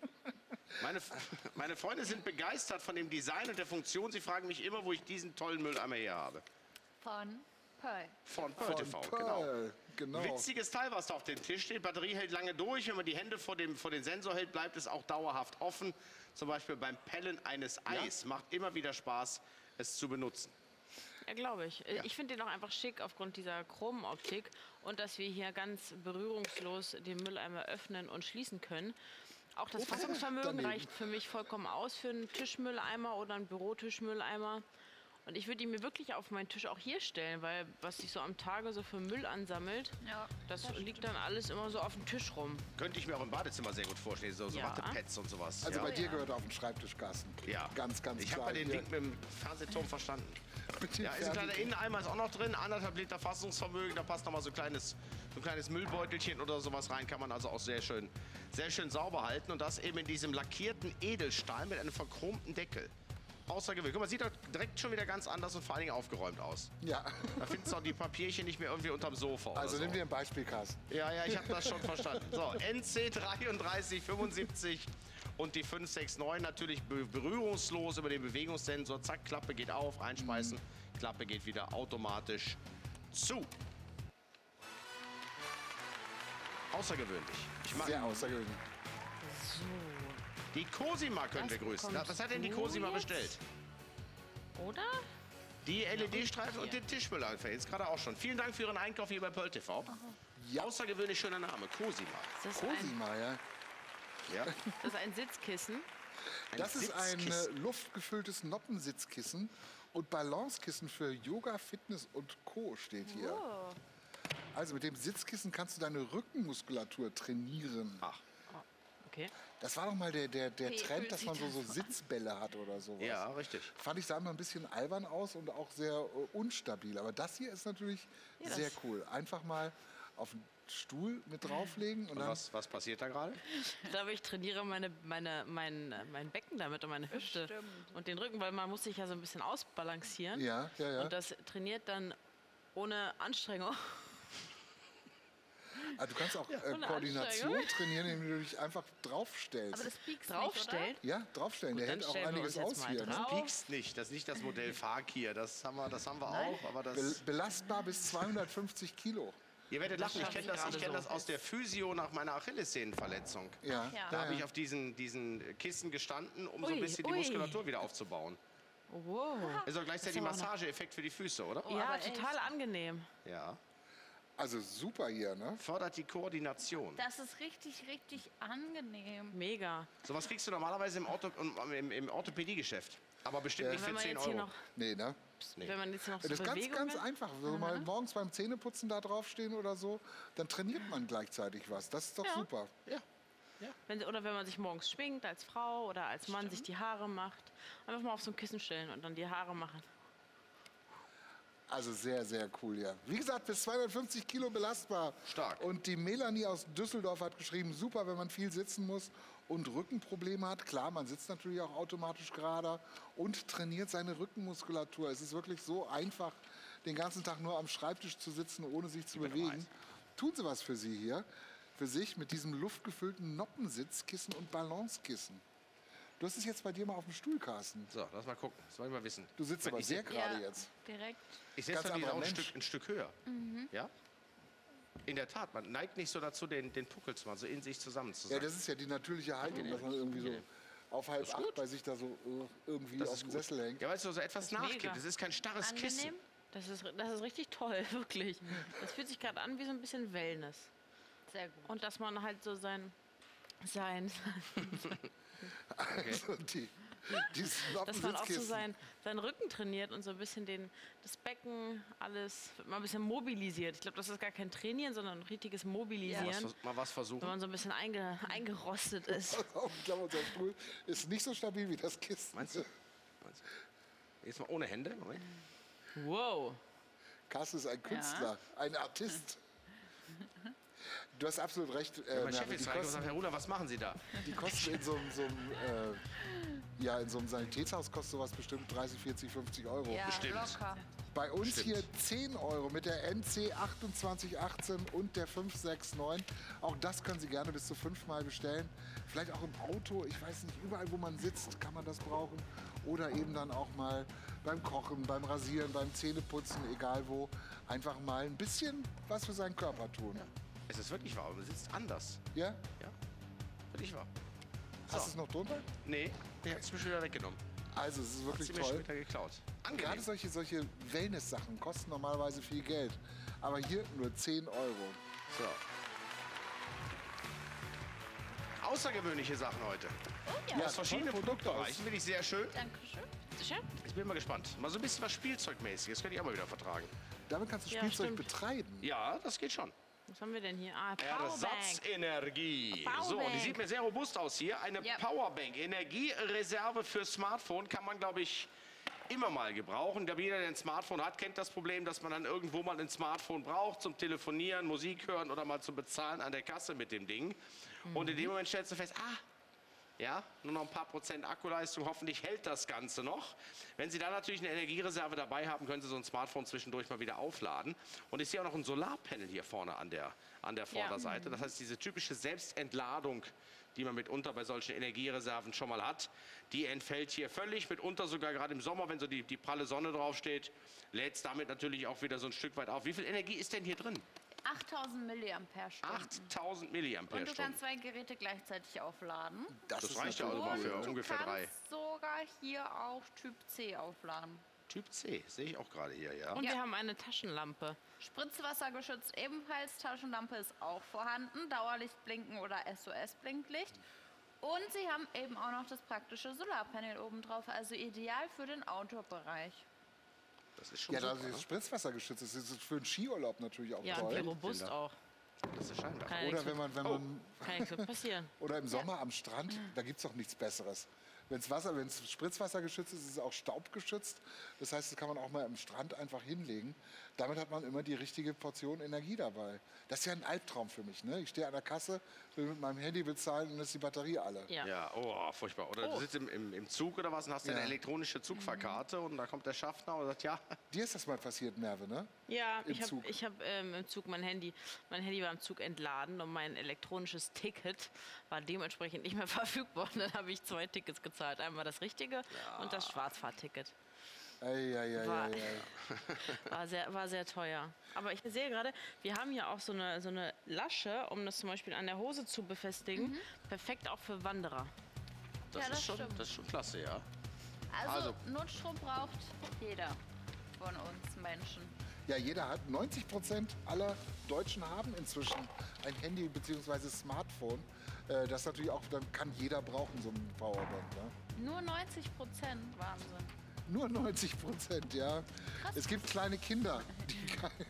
Meine Freunde sind begeistert von dem Design und der Funktion. Sie fragen mich immer, wo ich diesen tollen Mülleimer hier habe. Von Pearl. Von Von Pearl TV, genau. Pearl, genau. Witziges Teil, was da auf dem Tisch steht. Batterie hält lange durch. Wenn man die Hände vor den Sensor hält, bleibt es auch dauerhaft offen. Zum Beispiel beim Pellen eines Eis. Macht immer wieder Spaß, es zu benutzen. Ja, glaube ich. Ich finde den auch einfach schick aufgrund dieser Chrom-Optik und dass wir hier ganz berührungslos den Mülleimer öffnen und schließen können. Auch das Fassungsvermögen daneben. reicht für mich vollkommen aus für einen Tischmülleimer oder einen Bürotischmülleimer. Und ich würde ihn mir wirklich auf meinen Tisch auch hier stellen, weil was sich so am Tage so für Müll ansammelt, Ja, das liegt dann alles immer so auf dem Tisch rum. Könnte ich mir auch im Badezimmer sehr gut vorstellen. So Ja. Wattepads und sowas. Also ja. bei dir gehört er auf den Schreibtisch, Carsten. Ja. Ganz, ganz Ich klar. habe bei den Hier. Ding mit dem Fernsehturm verstanden. Mit dem Ja, ist ein kleiner Fernseh- Inneneimer ist auch noch drin, 1,5 Liter Fassungsvermögen, da passt noch mal so ein kleines Müllbeutelchen oder sowas rein, kann man also auch sehr schön sauber halten und das eben in diesem lackierten Edelstahl mit einem verchromten Deckel. Außergewöhnlich. Guck mal, sieht doch direkt schon wieder ganz anders und vor allen Dingen aufgeräumt aus. Ja, Da findest du auch die Papierchen nicht mehr irgendwie unterm Sofa also oder nimm so. dir ein Beispiel, Carsten. Ja, ich habe das schon verstanden. So, NC 3375 und die 569 natürlich berührungslos über den Bewegungssensor. Zack, Klappe geht auf, einspeisen, Klappe geht wieder automatisch zu. Außergewöhnlich. Ich mag Sehr außergewöhnlich. die Cosima können Das wir grüßen. bekommst Was hat denn die du Cosima jetzt? bestellt? Oder? Die LED-Streifen und den Tischmülleimer jetzt gerade auch schon. Vielen Dank für Ihren Einkauf hier bei Pearl TV. Ja. Außergewöhnlich schöner Name, Cosima. Das ist ein, Cosima, ja. Ja. das ist ein Sitzkissen. Das ist ein Sitzkissen. luftgefülltes Noppensitzkissen und Balancekissen für Yoga, Fitness und Co. steht hier. Oh. Also mit dem Sitzkissen kannst du deine Rückenmuskulatur trainieren. Ach, Okay. Das war doch mal der Wie Trend, fühlt dass man sich so das Sitzbälle hat oder sowas. ja, richtig. Fand ich, sah immer ein bisschen albern aus und auch sehr unstabil. Aber das hier ist natürlich Ja, sehr das- cool. Einfach mal auf den Stuhl mit drauflegen und Und dann was passiert da gerade? Ich glaube, ich trainiere mein Becken damit und meine Hüfte Bestimmt. und den Rücken, weil man muss sich ja so ein bisschen ausbalancieren. Ja. Und das trainiert dann ohne Anstrengung. Ah, du kannst auch ohne Koordination Anstrengung. trainieren, indem du dich einfach draufstellst. Aber das piekst Draufstellen. Ja, draufstellen. Der Gut, hält dann auch stellen wir einiges uns jetzt aus mal hier. Ne? drauf. Piekst nicht. Das ist nicht das Modell Fakir. Das haben wir auch. Aber das. Belastbar bis 250 Kilo. Ihr werdet lachen. Ich schaffe kenne ich das, gerade kenn so. das aus der Physio nach meiner Achillessehnenverletzung. Ja, Ja. Da habe ich auf diesen Kissen gestanden, um so ein Ui, bisschen die ui. Muskulatur wieder aufzubauen. Wow. Ist auch gleichzeitig Das ist aber Massageeffekt für die Füße, oder? Ja, aber echt. total angenehm. Ja. Also super hier, ne? Fördert die Koordination. Das ist richtig, richtig angenehm. Mega. So was kriegst du normalerweise im Orthopädiegeschäft. Aber bestimmt nicht Wenn für man 10 jetzt hier Euro. noch, Nee, ne? wenn man jetzt hier noch so Das ist ganz, Bewegungen... ganz einfach. So mal morgens beim Zähneputzen da draufstehen oder so, dann trainiert man gleichzeitig was. Das ist doch super. Oder wenn man sich morgens schwingt als Frau oder als Mann sich die Haare macht. Einfach mal auf so ein Kissen stellen und dann die Haare machen. Also sehr, sehr cool, ja. Wie gesagt, bis 250 Kilo belastbar. Stark. Und die Melanie aus Düsseldorf hat geschrieben, super, wenn man viel sitzen muss und Rückenprobleme hat. Klar, man sitzt natürlich auch automatisch gerader und trainiert seine Rückenmuskulatur. Es ist wirklich so einfach, den ganzen Tag nur am Schreibtisch zu sitzen, ohne sich zu bewegen. Tun Sie was für Sie hier, für sich mit diesem luftgefüllten Noppensitzkissen und Balancekissen. Du hast es jetzt bei dir mal auf dem Stuhl, Carsten. So, lass mal gucken. Das wollen wir mal wissen. Du sitzt aber sehr gerade jetzt. Direkt. Ich setze Ganz mich auch anderer ein Mensch. Stück höher. Ja? In der Tat, man neigt nicht so dazu, den Puckel zu machen, so in sich Ja, zusammenzusacken. das ist ja die natürliche Haltung, dass man irgendwie so auf halb acht bei sich da so irgendwie auf dem Sessel hängt. Ja, weil es so etwas mega. nachgibt. Es ist kein starres Kissen. Angenehm. Das ist richtig toll, wirklich. Das fühlt sich gerade an wie so ein bisschen Wellness. Sehr gut. Und dass man halt so sein Also dieses dass man auch so Noppensitzkissen. seinen Rücken trainiert und so ein bisschen das Becken, alles wird mal ein bisschen mobilisiert. Ich glaube, das ist gar kein Trainieren, sondern ein richtiges Mobilisieren, Mal was versuchen. wenn man so ein bisschen eingerostet ist. Ich glaube, unser Stuhl ist nicht so stabil wie das Kissen. Meinst du? Jetzt mal ohne Hände. Moment. Wow. Carsten ist ein Künstler, ein Artist. Du hast absolut recht. Mein Merve, Chef ist rein und sagt, Herr Ruder, was machen Sie da? die kosten in so einem Sanitätshaus kostet sowas bestimmt 30, 40, 50 Euro. Ja, Bestimmt. locker. Bei uns Stimmt. hier 10 Euro mit der NC 2818 und der 569. Auch das können Sie gerne bis zu 5-mal bestellen. Vielleicht auch im Auto, ich weiß nicht, überall wo man sitzt, kann man das brauchen. Oder eben dann auch mal beim Kochen, beim Rasieren, beim Zähneputzen, egal wo. Einfach mal ein bisschen was für seinen Körper tun. Es ist wirklich wahr, man sitzt anders. Ja? Ja, wirklich wahr. Hast du es noch drunter? Nee, der hat es mir schon wieder weggenommen. Also, es ist Hat wirklich sie mir schon toll. wieder geklaut. Gerade Angenehm. solche Wellness-Sachen kosten normalerweise viel Geld. Aber hier nur 10 Euro. So. Außergewöhnliche Sachen heute. Ja, Aus verschiedenen tolle Produkte Produktbereichen. Finde ich sehr schön. Dankeschön. Sicher? Ich bin mal gespannt. Mal so ein bisschen was Spielzeugmäßiges. Das könnte ich auch mal wieder vertragen. Damit kannst du Ja, Spielzeug stimmt. betreiben. Ja, das geht schon. Was haben wir denn hier? Ah, Powerbank. Ersatzenergie. Powerbank. So, und die sieht mir sehr robust aus hier. Eine Ja. Powerbank. Energiereserve für Smartphone kann man, glaube ich, immer mal gebrauchen. Ich glaube, jeder, der ein Smartphone hat, kennt das Problem, dass man dann irgendwo mal ein Smartphone braucht zum Telefonieren, Musik hören oder mal zum Bezahlen an der Kasse mit dem Ding. Und in dem Moment stellst du fest, ja, nur noch ein paar Prozent Akkuleistung, hoffentlich hält das Ganze noch. Wenn Sie da natürlich eine Energiereserve dabei haben, können Sie so ein Smartphone zwischendurch mal wieder aufladen. Und ich sehe auch noch ein Solarpanel hier vorne an der Vorderseite. Das heißt, diese typische Selbstentladung, die man mitunter bei solchen Energiereserven schon mal hat, die entfällt hier völlig. Mitunter sogar gerade im Sommer, wenn so die pralle Sonne draufsteht, lädt es damit natürlich auch wieder so ein Stück weit auf. Wie viel Energie ist denn hier drin? 8000 Milliampere-Stunden. 8000 Und du Milliampere-Stunden. kannst 2 Geräte gleichzeitig aufladen. Das ist reicht ja also natürlich mal cool. für ungefähr du 3. kannst sogar hier auch Typ C aufladen. Typ C, sehe ich auch gerade hier, ja. Und Ja. wir haben eine Taschenlampe. Spritzwassergeschützt ebenfalls. Taschenlampe ist auch vorhanden. Dauerlichtblinken oder SOS-Blinklicht. Und sie haben eben auch noch das praktische Solarpanel oben drauf. Also ideal für den Outdoor-Bereich. Das ist schon Ja, da super, ist ne? Spritzwasser geschützt. Das ist für einen Skiurlaub natürlich auch Ja, und wie toll. robust Kinder. auch. Das ist scheinbar. Kann ja Oder nichts wenn man kann nichts mit passieren. oder im Sommer am Strand, da gibt es doch nichts Besseres. Wenn es Spritzwasser geschützt ist, ist es auch staubgeschützt. Das heißt, das kann man auch mal am Strand einfach hinlegen. Damit hat man immer die richtige Portion Energie dabei. Das ist ja ein Albtraum für mich. Ne? Ich stehe an der Kasse, will mit meinem Handy bezahlen und dann ist die Batterie alle. Ja. Ja, oh, furchtbar. Oder du sitzt im Zug oder was und hast Ja. eine elektronische Zugfahrkarte und da kommt der Schaffner und sagt, ja, Dir ist das mal passiert, Merve, ne? Ja, Im ich Zug. habe im Zug mein Handy war im Zug entladen und mein elektronisches Ticket war dementsprechend nicht mehr verfügbar. Und dann habe ich 2 Tickets gezahlt. Einmal das richtige und das Schwarzfahrticket. War- War sehr teuer. Aber ich sehe gerade, wir haben hier auch so eine Lasche, um das zum Beispiel an der Hose zu befestigen. Perfekt auch für Wanderer. das, Ja, das ist, schon, stimmt. das ist schon klasse, ja. Also Notstrom braucht jeder von uns Menschen. Ja, jeder hat. 90% aller Deutschen haben inzwischen ein Handy bzw. Smartphone. Das natürlich auch, dann kann jeder brauchen, so ein Powerbank. Ne? Nur 90%, Wahnsinn. Nur 90%, ja. Krass. Es gibt kleine Kinder, die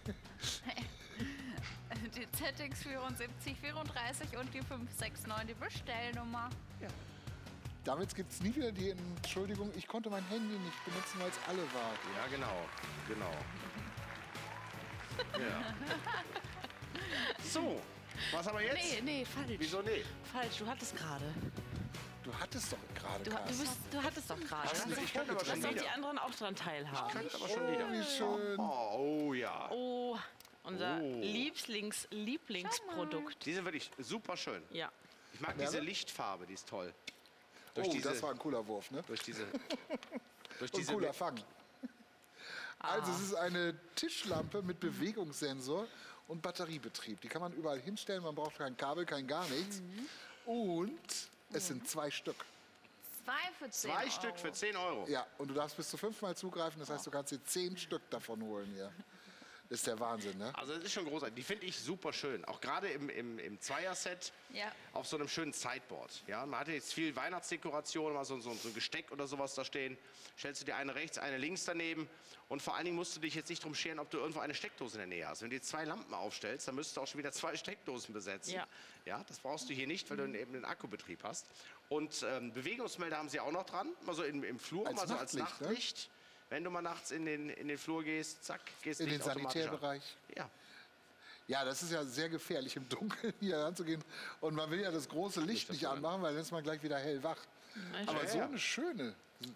Die ZX7434 und die 569, die Bestellnummer. Damit gibt es nie wieder die Entschuldigung, ich konnte mein Handy nicht benutzen, weil es alle war. Ja, genau. Ja. So, was haben wir jetzt? Nee, falsch. Wieso nee? Falsch, du hattest gerade. Du hattest doch gerade, Du hattest doch gerade. Ich könnte aber Lass schon doch die wieder. anderen auch dran teilhaben. Könnte aber schon wieder. Wie schön. Oh ja. Oh, unser Oh. Lieblingsprodukt. Die sind wirklich super schön. Ja. Ich mag Merve? diese Lichtfarbe, die ist toll. Oh, das war ein cooler Wurf, ne? Durch diese. Durch Und diese cooler Fang. Also es ist eine Tischlampe mit Bewegungssensor und Batteriebetrieb. Die kann man überall hinstellen, man braucht kein Kabel, kein gar nichts. Und es sind 2 Stück. 2 für 10 2 Euro. Stück für 10 Euro. Ja, und du darfst bis zu 5-mal zugreifen, das heißt, du kannst dir 10 Stück davon holen hier. Das ist der Wahnsinn, ne? Also das ist schon großartig. Die finde ich super schön. Auch gerade im Zweier-Set Ja. auf so einem schönen Sideboard. Ja, man hatte jetzt viel Weihnachtsdekoration, mal so ein Gesteck oder sowas da stehen. Stellst du dir eine rechts, eine links daneben. Und vor allen Dingen musst du dich jetzt nicht drum scheren, ob du irgendwo eine Steckdose in der Nähe hast. Wenn du jetzt 2 Lampen aufstellst, dann müsstest du auch schon wieder 2 Steckdosen besetzen. Ja. Ja, das brauchst du hier nicht, weil du eben den Akkubetrieb hast. Und Bewegungsmelder haben sie auch noch dran. Mal so im Flur, Als mal so als Nachtlicht, ne? Nachtlicht. Wenn du mal nachts in den Flur gehst, zack, gehst In den Licht automatisch an. Sanitärbereich. Ja. Ja, das ist ja sehr gefährlich, im Dunkeln hier ranzugehen. Und man will ja das große Licht nicht anmachen, weil dann ist man gleich wieder hellwach. Aber so eine schöne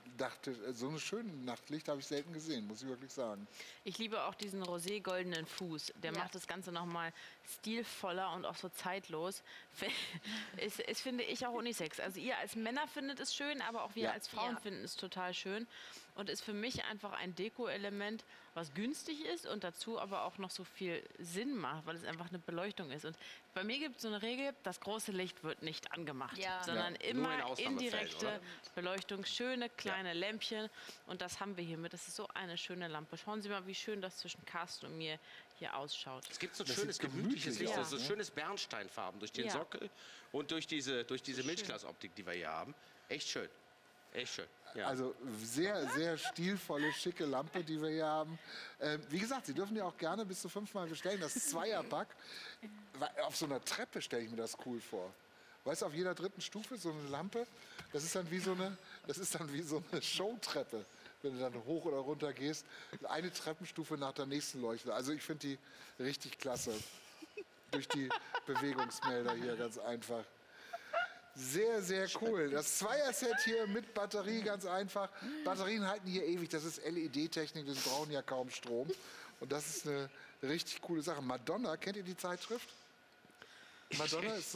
Nachtlicht habe ich selten gesehen, muss ich wirklich sagen. Ich liebe auch diesen rosé-goldenen Fuß. Der Ja. macht das Ganze nochmal stilvoller und auch so zeitlos. Ist, finde ich, auch unisex. Also ihr als Männer findet es schön, aber auch wir Ja. als Frauen Ja. finden es total schön. Und ist für mich einfach ein Deko-Element, was günstig ist und dazu aber auch noch so viel Sinn macht, weil es einfach eine Beleuchtung ist. Und bei mir gibt es so eine Regel, das große Licht wird nicht angemacht, Ja. sondern Ja, nur in immer Ausnahmefällen, indirekte oder? Beleuchtung, schöne kleine Lämpchen. Und das haben wir hiermit. Das ist so eine schöne Lampe. Schauen Sie mal, wie schön das zwischen Carsten und mir hier ausschaut. Es gibt so ein Das schönes, sieht gemütliches gemütlich Licht, aus, so ne? schönes Bernsteinfarben durch den Ja. Sockel und durch diese Milchglasoptik, die wir hier haben. Echt schön. Echt schön. Ja. Also sehr, sehr stilvolle, schicke Lampe, die wir hier haben. Wie gesagt, Sie dürfen die auch gerne bis zu 5-mal bestellen. Das Zweierpack. Auf so einer Treppe stelle ich mir das cool vor. Weißt du, auf jeder 3. Stufe so eine Lampe. Das ist dann wie so eine Showtreppe, wenn du dann hoch oder runter gehst. Eine Treppenstufe nach der nächsten leuchtet. Also ich finde die richtig klasse. Durch die Bewegungsmelder hier ganz einfach. Sehr, sehr cool. Das Zweier-Set hier mit Batterie, ganz einfach. Batterien halten hier ewig. Das ist LED-Technik, die brauchen ja kaum Strom. Und das ist eine richtig coole Sache. Madonna, kennt ihr die Zeitschrift? Madonna ist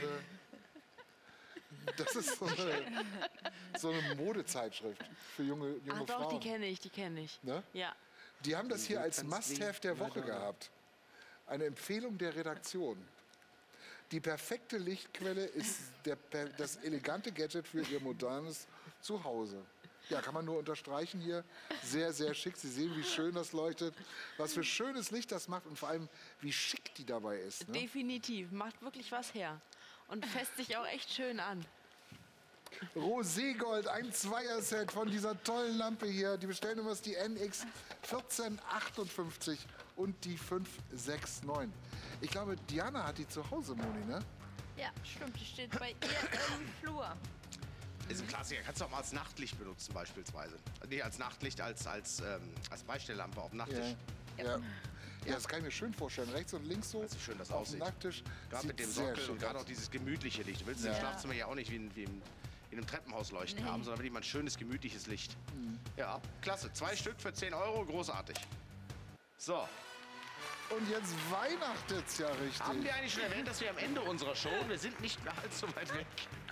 das ist so eine Modezeitschrift für junge Ach doch, Frauen. die kenne ich. Ne? Ja. Die haben das hier als Must-Have der Woche gehabt. Eine Empfehlung der Redaktion. Die perfekte Lichtquelle ist das elegante Gadget für Ihr modernes Zuhause. Ja, kann man nur unterstreichen hier. Sehr, sehr schick. Sie sehen, wie schön das leuchtet, was für schönes Licht das macht und vor allem, wie schick die dabei ist. Ne? Definitiv. Macht wirklich was her. Und fässt sich auch echt schön an. Roségold, ein Zweierset von dieser tollen Lampe hier. Die Bestellnummer ist die NX 1458 und die 569. Ich glaube, Diana hat die zu Hause, Moni, ne? Ja, stimmt. Die steht bei ihr im Flur. Ist ein Klassiker. Kannst du auch mal als Nachtlicht benutzen beispielsweise. Nee, als Nachtlicht, als Beistelllampe auf dem Nachttisch. Ja. Ja, das kann ich mir schön vorstellen. Rechts und links so Weißt du, wie schön das auf aussieht. dem Nachttisch. Gerade Sieht mit dem sehr Sockel schick und gerade aus. auch dieses gemütliche Licht. Du willst Ja. im Schlafzimmer ja auch nicht wie in einem Treppenhaus leuchten haben, sondern wirklich mal ein schönes, gemütliches Licht. Ja, klasse. 2 Stück für 10 Euro, großartig. So, Und jetzt weihnachtet's ja richtig. haben wir eigentlich schon erwähnt, dass wir am Ende unserer Show, wir sind nicht mehr allzu weit weg.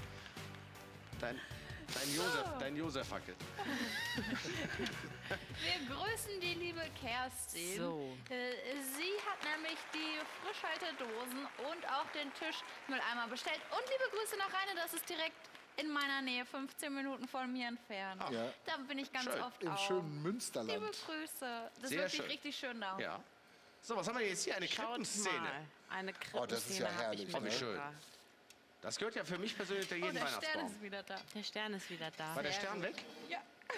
Dein Josef fackelt. Wir grüßen die liebe Kerstin. So. Sie hat nämlich die Frischhaltedosen und auch den Tischmülleimer bestellt. Und liebe Grüße nach Rheine, das ist direkt in meiner Nähe, 15 Minuten von mir entfernt. Ja. Da bin ich ganz Schön. oft Im auch. schönen Liebe Münsterland. Grüße. Das ist Sehr wirklich schön. richtig schön da. Ja. So, was haben wir jetzt hier? Eine Schaut Krippenszene. mal. Eine Krippenszene das ist ja hab ich herrlich, mir ne? Wie schön. mitgebracht. Das gehört ja für mich persönlich zu Oh, jedem der Stern Weihnachtsbaum. ist wieder da. Der Stern ist wieder da. War der Stern weg? Ja.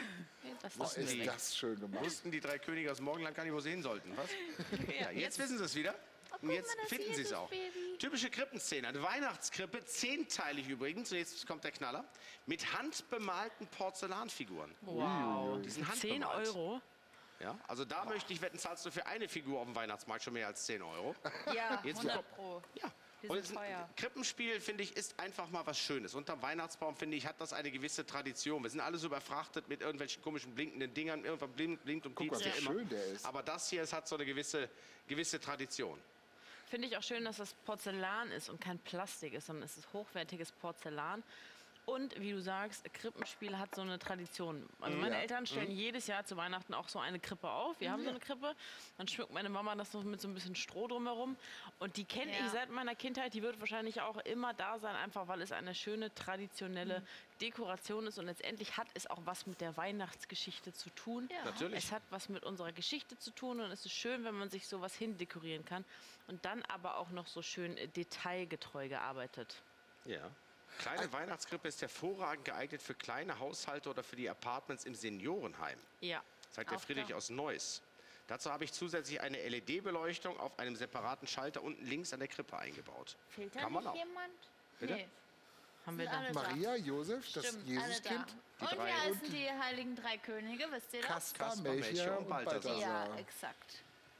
Das Boah, ist ist das schön gemacht. Wussten die 3 Könige aus Morgenland gar nicht, wo sie hin sollten, was? Ja, jetzt wissen sie es wieder. Und jetzt mal, das finden sie es auch. Jesus-Baby. Typische Krippenszene. Eine Weihnachtskrippe, 10-teilig übrigens. Und jetzt kommt der Knaller. Mit handbemalten Porzellanfiguren. wow. Die sind 10 handbemalt. Euro. Ja, also da möchte ich wetten, zahlst du für eine Figur auf dem Weihnachtsmarkt schon mehr als 10 Euro. Ja, Jetzt 100 Pro. Ja. Die Und sind teuer. Krippenspiel, finde ich, ist einfach mal was Schönes. Unterm Weihnachtsbaum, finde ich, hat das eine gewisse Tradition. Wir sind alle so überfrachtet mit irgendwelchen komischen blinkenden Dingern. Irgendwann blinkt und Guck mal, piepst wie ja immer. schön der ist. Aber das hier, es hat so eine gewisse Tradition. Finde ich auch schön, dass das Porzellan ist und kein Plastik ist, sondern es ist hochwertiges Porzellan. Und wie du sagst, Krippenspiel hat so eine Tradition. Also meine Ja. Eltern stellen jedes Jahr zu Weihnachten auch so eine Krippe auf. Wir haben so eine Krippe. Dann schmückt meine Mama das noch mit so ein bisschen Stroh drumherum. Und die kenne Ja. ich seit meiner Kindheit. Die wird wahrscheinlich auch immer da sein, einfach weil es eine schöne traditionelle Dekoration ist. Und letztendlich hat es auch was mit der Weihnachtsgeschichte zu tun. Ja. Natürlich. Es hat was mit unserer Geschichte zu tun und es ist schön, wenn man sich sowas hindekorieren kann und dann aber auch noch so schön detailgetreu gearbeitet. Ja. Kleine Weihnachtskrippe ist hervorragend geeignet für kleine Haushalte oder für die Apartments im Seniorenheim. Ja. Sagt der Auch Friedrich da. aus Neuss. Dazu habe ich zusätzlich eine LED-Beleuchtung auf einem separaten Schalter unten links an der Krippe eingebaut. Fehlt da Kann man nicht auch. jemand? Bitte? Nee, Haben wir sind da. alle da. Maria, Josef, das Stimmt, Jesuskind, alle da. Und drei wie und heißen die heiligen 3 Könige, wisst ihr das? Kaspar, Kaspar, Melchior Melchior und und Balthasar. Balthasar. Ja, exakt.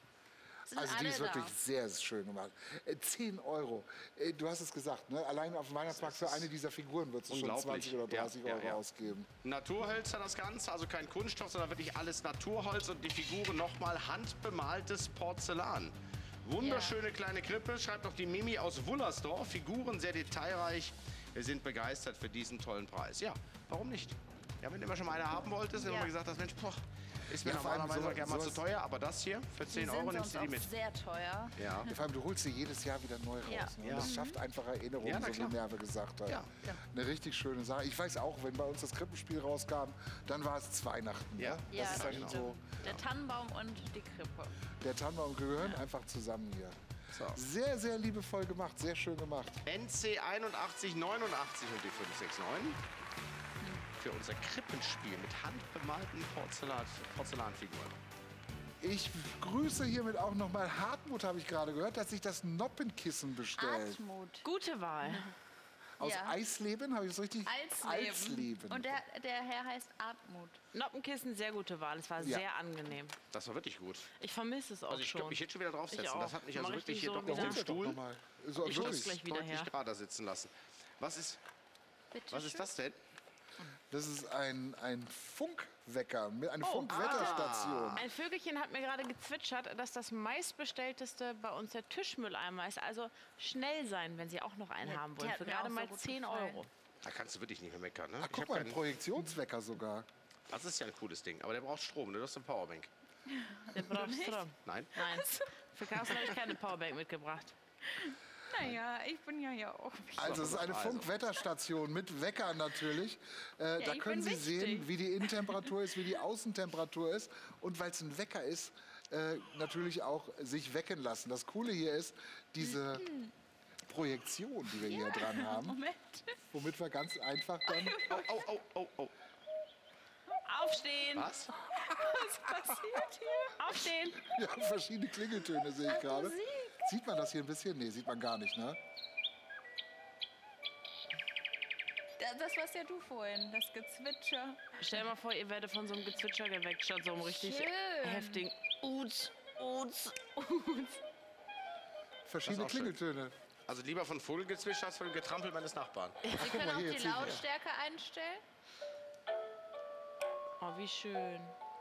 Sind Also die alle ist da. wirklich sehr schön gemacht. 10 Euro. Du hast es gesagt, ne? Allein auf dem Weihnachtsmarkt für eine dieser Figuren würdest du schon Unglaublich. 20 oder 30 Ja, Euro ja. ausgeben. Naturhölzer das Ganze, also kein Kunststoff, sondern wirklich alles Naturholz und die Figuren nochmal handbemaltes Porzellan. Wunderschöne kleine Krippe, schreibt noch die Mimi aus Wullersdorf. Figuren sehr detailreich. Wir sind begeistert für diesen tollen Preis. Ja, warum nicht? Ja, wenn du immer schon mal eine haben wolltest, dann Ja. haben wir gesagt, das Mensch, boah, ist mir Ja, vor allem normalerweise so- gerne mal zu sowas- teuer, aber das hier für 10 Die Euro sind nimmst du sonst die auch mit. sehr teuer. Ja. Vor allem, du holst sie jedes Jahr wieder neu raus. Ja. Ne? Ja. Und das schafft einfach Erinnerungen, Ja, na so wie klar. Merve gesagt hat. Ja. Eine richtig schöne Sache. Ich weiß auch, wenn bei uns das Krippenspiel rauskam, dann war es zu Weihnachten. Ja. Ne? Ja, Das ist das dann stimmt. so, Der Tannenbaum und die Krippe. der Tannenbaum gehören einfach zusammen hier. So. Sehr, sehr liebevoll gemacht, sehr schön gemacht. NC 8189 und die 569 für unser Krippenspiel mit handbemalten Porzellanfiguren. Ich grüße hiermit auch nochmal Hartmut, habe ich gerade gehört, dass sich das Noppenkissen bestellt. Atmut. Gute Wahl. Aus Ja. Eisleben, habe ich es richtig? Alsleben. Alsleben. Und der Herr heißt Atmut. Noppenkissen, sehr gute Wahl. Es war Ja. sehr angenehm. Das war wirklich gut. Ich vermisse es auch Also ich schon. glaube, mich jetzt schon wieder Ich draufsetzen. auch. Das hat mich also Mal wirklich richtig hier so doch wieder- auf dem Hol's doch Stuhl noch mal. So, Ich hol's wirklich. gleich wieder deutlich her. gerader sitzen lassen. Was ist das denn? Das ist ein Funkwecker, eine Oh, Funkwetterstation. Ein Vögelchen hat mir gerade gezwitschert, dass das meistbestellteste bei uns der Tischmülleimer ist. Also schnell sein, wenn Sie auch noch einen Ja, haben der wollen. hat Für mir gerade auch so mal gut 10 gefallen. Euro. Da kannst du wirklich nicht mehr meckern. Ne? Ach, guck mal, ein Projektionswecker sogar. Das ist ja ein cooles Ding. Aber der braucht Strom. Ne? Das ist eine Powerbank. Der braucht Strom. Nein? Nein, für Carsten habe ich keine Powerbank mitgebracht. Naja, ich bin ja auch. Also es ist eine Also. Funkwetterstation mit Wecker natürlich. Da ich können bin Sie sehen, wichtig. wie die Innentemperatur ist, wie die Außentemperatur ist. Und weil es ein Wecker ist, natürlich auch sich wecken lassen. Das Coole hier ist diese Projektion, die wir hier dran haben, Moment. womit wir ganz einfach dann... Oh. Aufstehen! Was? Passiert hier? Aufstehen! Wir haben verschiedene Klingeltöne, sehe ich gerade. Musik. Sieht man das hier ein bisschen? Nee, sieht man gar nicht, ne? Das warst ja du vorhin, das Gezwitscher. Stell dir mal vor, ihr werdet von so einem Gezwitscher geweckt, statt so einem richtig Schön. heftigen Uts, Uts, Uts. Verschiedene Das ist auch schön. Klingeltöne. Also lieber von Vogelgezwitscher als von dem Getrampel meines Nachbarn. Sie guck können mal auch hier, die jetzt sehen wir. Lautstärke einstellen. Oh, wie schön.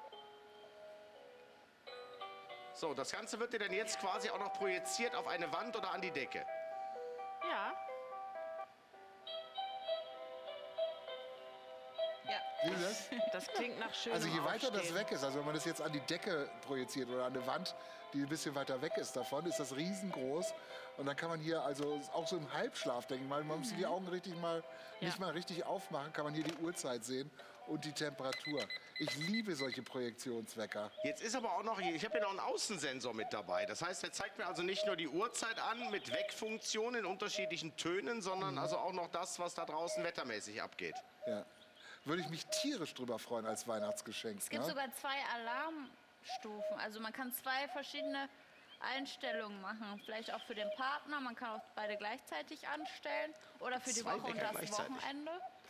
So, das Ganze wird dir dann jetzt quasi auch noch projiziert auf eine Wand oder an die Decke. Ja, Ja. Sehen Sie das? das klingt nach schönem Also je weiter das Aufstehen. weg ist, also wenn man das jetzt an die Decke projiziert oder an eine Wand, die ein bisschen weiter weg ist davon, ist das riesengroß. Und dann kann man hier also auch so im Halbschlaf denken, weil man muss die Augen richtig mal, nicht mal richtig aufmachen, kann man hier die Uhrzeit sehen und die Temperatur. Ich liebe solche Projektionswecker. Jetzt ist aber auch noch, ich habe ja noch einen Außensensor mit dabei. Das heißt, er zeigt mir also nicht nur die Uhrzeit an mit Weckfunktionen in unterschiedlichen Tönen, sondern also auch noch das, was da draußen wettermäßig abgeht. Ja. Würde ich mich tierisch drüber freuen als Weihnachtsgeschenk. Es gibt ne? sogar 2 Alarmstufen. Also man kann 2 verschiedene Einstellungen machen. Vielleicht auch für den Partner. Man kann auch beide gleichzeitig anstellen. Oder für die 2 Woche und Wecker das gleichzeitig. Wochenende.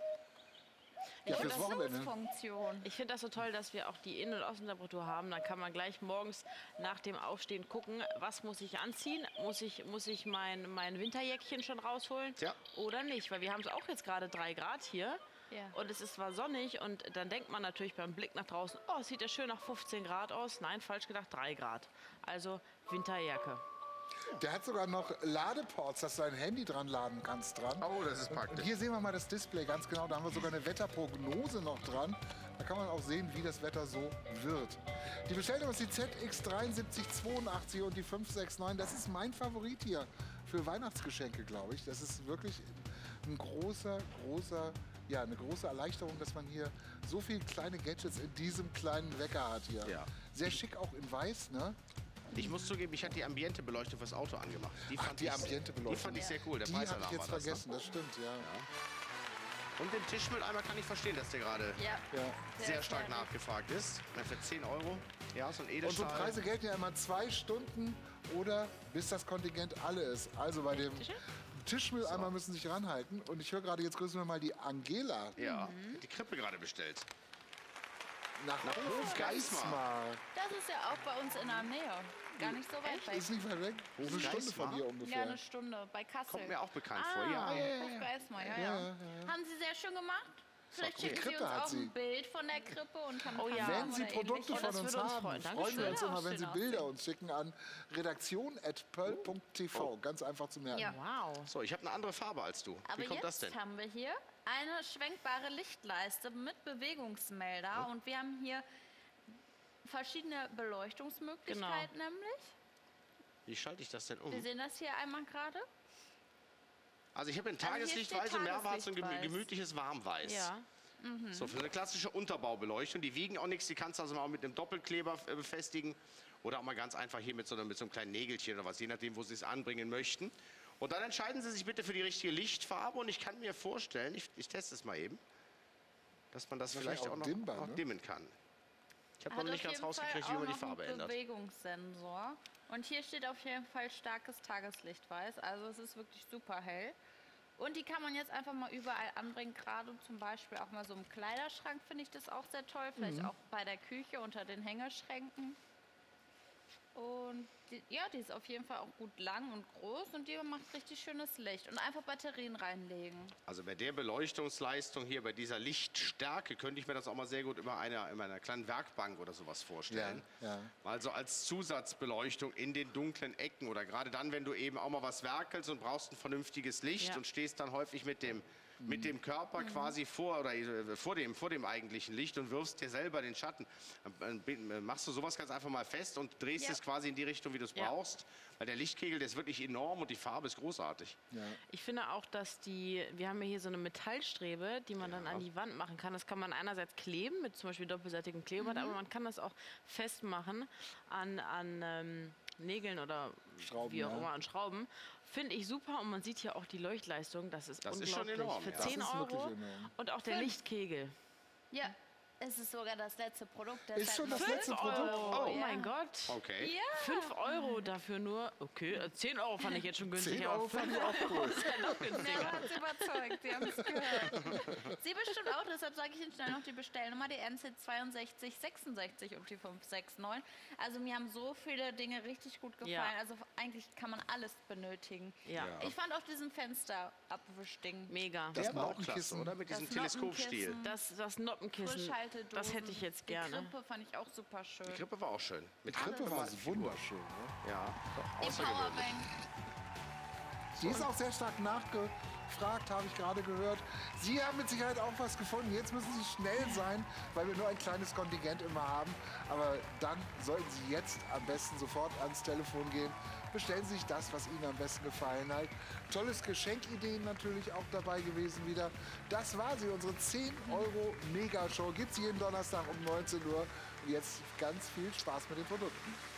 Ja, Und fürs Wochenende. Funktion. Ich finde das so toll, dass wir auch die Innen- und Außentemperatur haben. Dann kann man gleich morgens nach dem Aufstehen gucken, was muss ich anziehen? Muss ich mein Winterjäckchen schon rausholen Ja. oder nicht? Weil wir haben es auch jetzt gerade 3 Grad hier. Ja. Und es ist zwar sonnig und dann denkt man natürlich beim Blick nach draußen, oh, es sieht ja schön nach 15 Grad aus. Nein, falsch gedacht, 3 Grad. Also Winterjacke. Der hat sogar noch Ladeports, dass du dein Handy dran laden kannst dran. Oh, das ist Und praktisch. hier sehen wir mal das Display ganz genau. Da haben wir sogar eine Wetterprognose noch dran. Da kann man auch sehen, wie das Wetter so wird. Die Bestellung ist die ZX7382 und die 569. Das ist mein Favorit hier für Weihnachtsgeschenke, glaube ich. Das ist wirklich ein eine große Erleichterung, dass man hier so viele kleine Gadgets in diesem kleinen Wecker hat hier. Ja. Sehr schick auch in weiß, ne? Ich muss zugeben, ich hatte die Ambiente-Beleuchtung fürs Auto angemacht. Die fand die ich- Ambiente-Beleuchtung. Die fand ich sehr cool. Der Die habe ich Preisalarm jetzt war das, ne? vergessen, das stimmt, ja. Und den Tischmülleimer kann ich verstehen, dass der gerade Ja. ja. sehr stark fair. nachgefragt ist. Für 10 Euro. Ja, so ein Und so Edelstahl. Preise gelten ja immer 2 Stunden oder bis das Kontingent alle ist. Also bei dem Tischmülleimer müssen sich ranhalten. Und ich höre gerade, jetzt grüßen wir mal die Angela Ja, die Krippe gerade bestellt. nach Hofgeismar. Das ist ja auch bei uns in der Nähe. Gar nicht so weit weg. Ist nicht weit weg? Eine Stunde Hofgeismar? von hier Ja, ungefähr. eine Stunde bei Kassel. Kommt mir auch bekannt Ah, vor. Ja, Hofgeismar, ja. Haben Sie sehr schön gemacht. Vielleicht Die schicken Sie Krippe uns hat auch sie. ein Bild von der Krippe und dann Oh ja. kann man Wenn Sie oder Produkte ähnliches. von das uns würde uns haben, freuen. freuen wir Dankeschön. uns immer, wenn Schön Sie Bilder uns schicken an redaktion@pearl.tv. Ganz einfach zu merken. Ja. Wow. So, ich habe eine andere Farbe als du. Aber Wie kommt das jetzt denn? haben wir hier eine schwenkbare Lichtleiste mit Bewegungsmelder und wir haben hier verschiedene Beleuchtungsmöglichkeiten nämlich. Wie schalte ich das denn um? Wir sehen das hier einmal gerade. Also ich habe ein hier Tageslichtweiß steht und Mehrwarz und Tageslichtweiß. gemütliches Warmweiß. Ja. So, für eine klassische Unterbaubeleuchtung. Die wiegen auch nichts. Die kannst du also mal mit einem Doppelkleber befestigen. Oder auch mal ganz einfach hier mit so einem kleinen Nägelchen oder was, je nachdem, wo Sie es anbringen möchten. Und dann entscheiden Sie sich bitte für die richtige Lichtfarbe. Und ich kann mir vorstellen, ich teste es mal eben, dass man das Wahrscheinlich vielleicht auch auch noch dimmbar, auch ne? dimmen kann. Ich habe Hat noch nicht auf ganz jeden Fall rausgekriegt, wie auch man die noch Farbe einen ändert. Bewegungssensor. Und hier steht auf jeden Fall starkes Tageslichtweiß. Also es ist wirklich super hell. Und die kann man jetzt einfach mal überall anbringen. Gerade zum Beispiel auch mal so im Kleiderschrank finde ich das auch sehr toll. Vielleicht auch bei der Küche unter den Hängeschränken. Und die ist auf jeden Fall auch gut lang und groß und die macht richtig schönes Licht. Und einfach Batterien reinlegen. Also bei der Beleuchtungsleistung hier, bei dieser Lichtstärke, könnte ich mir das auch mal sehr gut über einer kleinen Werkbank oder sowas vorstellen. Ja, ja. Also als Zusatzbeleuchtung in den dunklen Ecken oder gerade dann, wenn du eben auch mal was werkelst und brauchst ein vernünftiges Licht Ja. und stehst dann häufig mit dem Körper quasi vor dem eigentlichen Licht und wirfst dir selber den Schatten. Dann machst du sowas ganz einfach mal fest und drehst Ja. es quasi in die Richtung, wie du es Ja. brauchst. Weil der Lichtkegel, der ist wirklich enorm und die Farbe ist großartig. Ich finde auch, dass wir haben ja hier so eine Metallstrebe, die man dann an die Wand machen kann. Das kann man einerseits kleben mit zum Beispiel doppelseitigem Klebeband, aber man kann das auch festmachen an Nägeln oder Schrauben, wie auch ja. immer, an Schrauben. Finde ich super und man sieht hier auch die Leuchtleistung, das ist Das ist schon unglaublich. enorm, Für ja. 10 Das ist wirklich Euro enorm. und auch der 5. Lichtkegel. Ja, es ist sogar das letzte Produkt. Ist schon das deshalb- letzte Produkt? Oh Ja. mein Gott. Okay. Ja. 5 Euro dafür nur. Okay, 10 Euro fand ich jetzt schon günstig. 10 aber Euro fand ich auch cool. Ja, hat sie überzeugt, Sie haben es gehört. Sie bestimmt auch, deshalb sage ich Ihnen schnell noch die Bestellnummer, die NC 6266 und die 569. Also mir haben so viele Dinge richtig gut gefallen. Ja. Also eigentlich kann man alles benötigen. Ja. Ich fand auch diesen Fensterabwischding. Mega. Das Der war auch klasse, Noppenkissen. oder? Mit diesem Das Teleskopstil. Noppenkissen. Das Noppenkissen, Frischhaltedosen. das hätte ich jetzt gerne. Die Krippe fand ich auch super schön. Die Krippe war auch schön. Mit Krippe war wunderschön. Ne? Ja, doch, Die außergewöhnlich. Powerbank. Die ist auch sehr stark fragt, habe ich gerade gehört. Sie haben mit Sicherheit auch was gefunden. Jetzt müssen Sie schnell sein, weil wir nur ein kleines Kontingent immer haben. Aber dann sollten Sie jetzt am besten sofort ans Telefon gehen. Bestellen Sie sich das, was Ihnen am besten gefallen hat. Tolles Geschenkideen natürlich auch dabei gewesen wieder. Das war sie, unsere 10 Euro Megashow. Gibt es jeden Donnerstag um 19 Uhr. Und jetzt ganz viel Spaß mit den Produkten.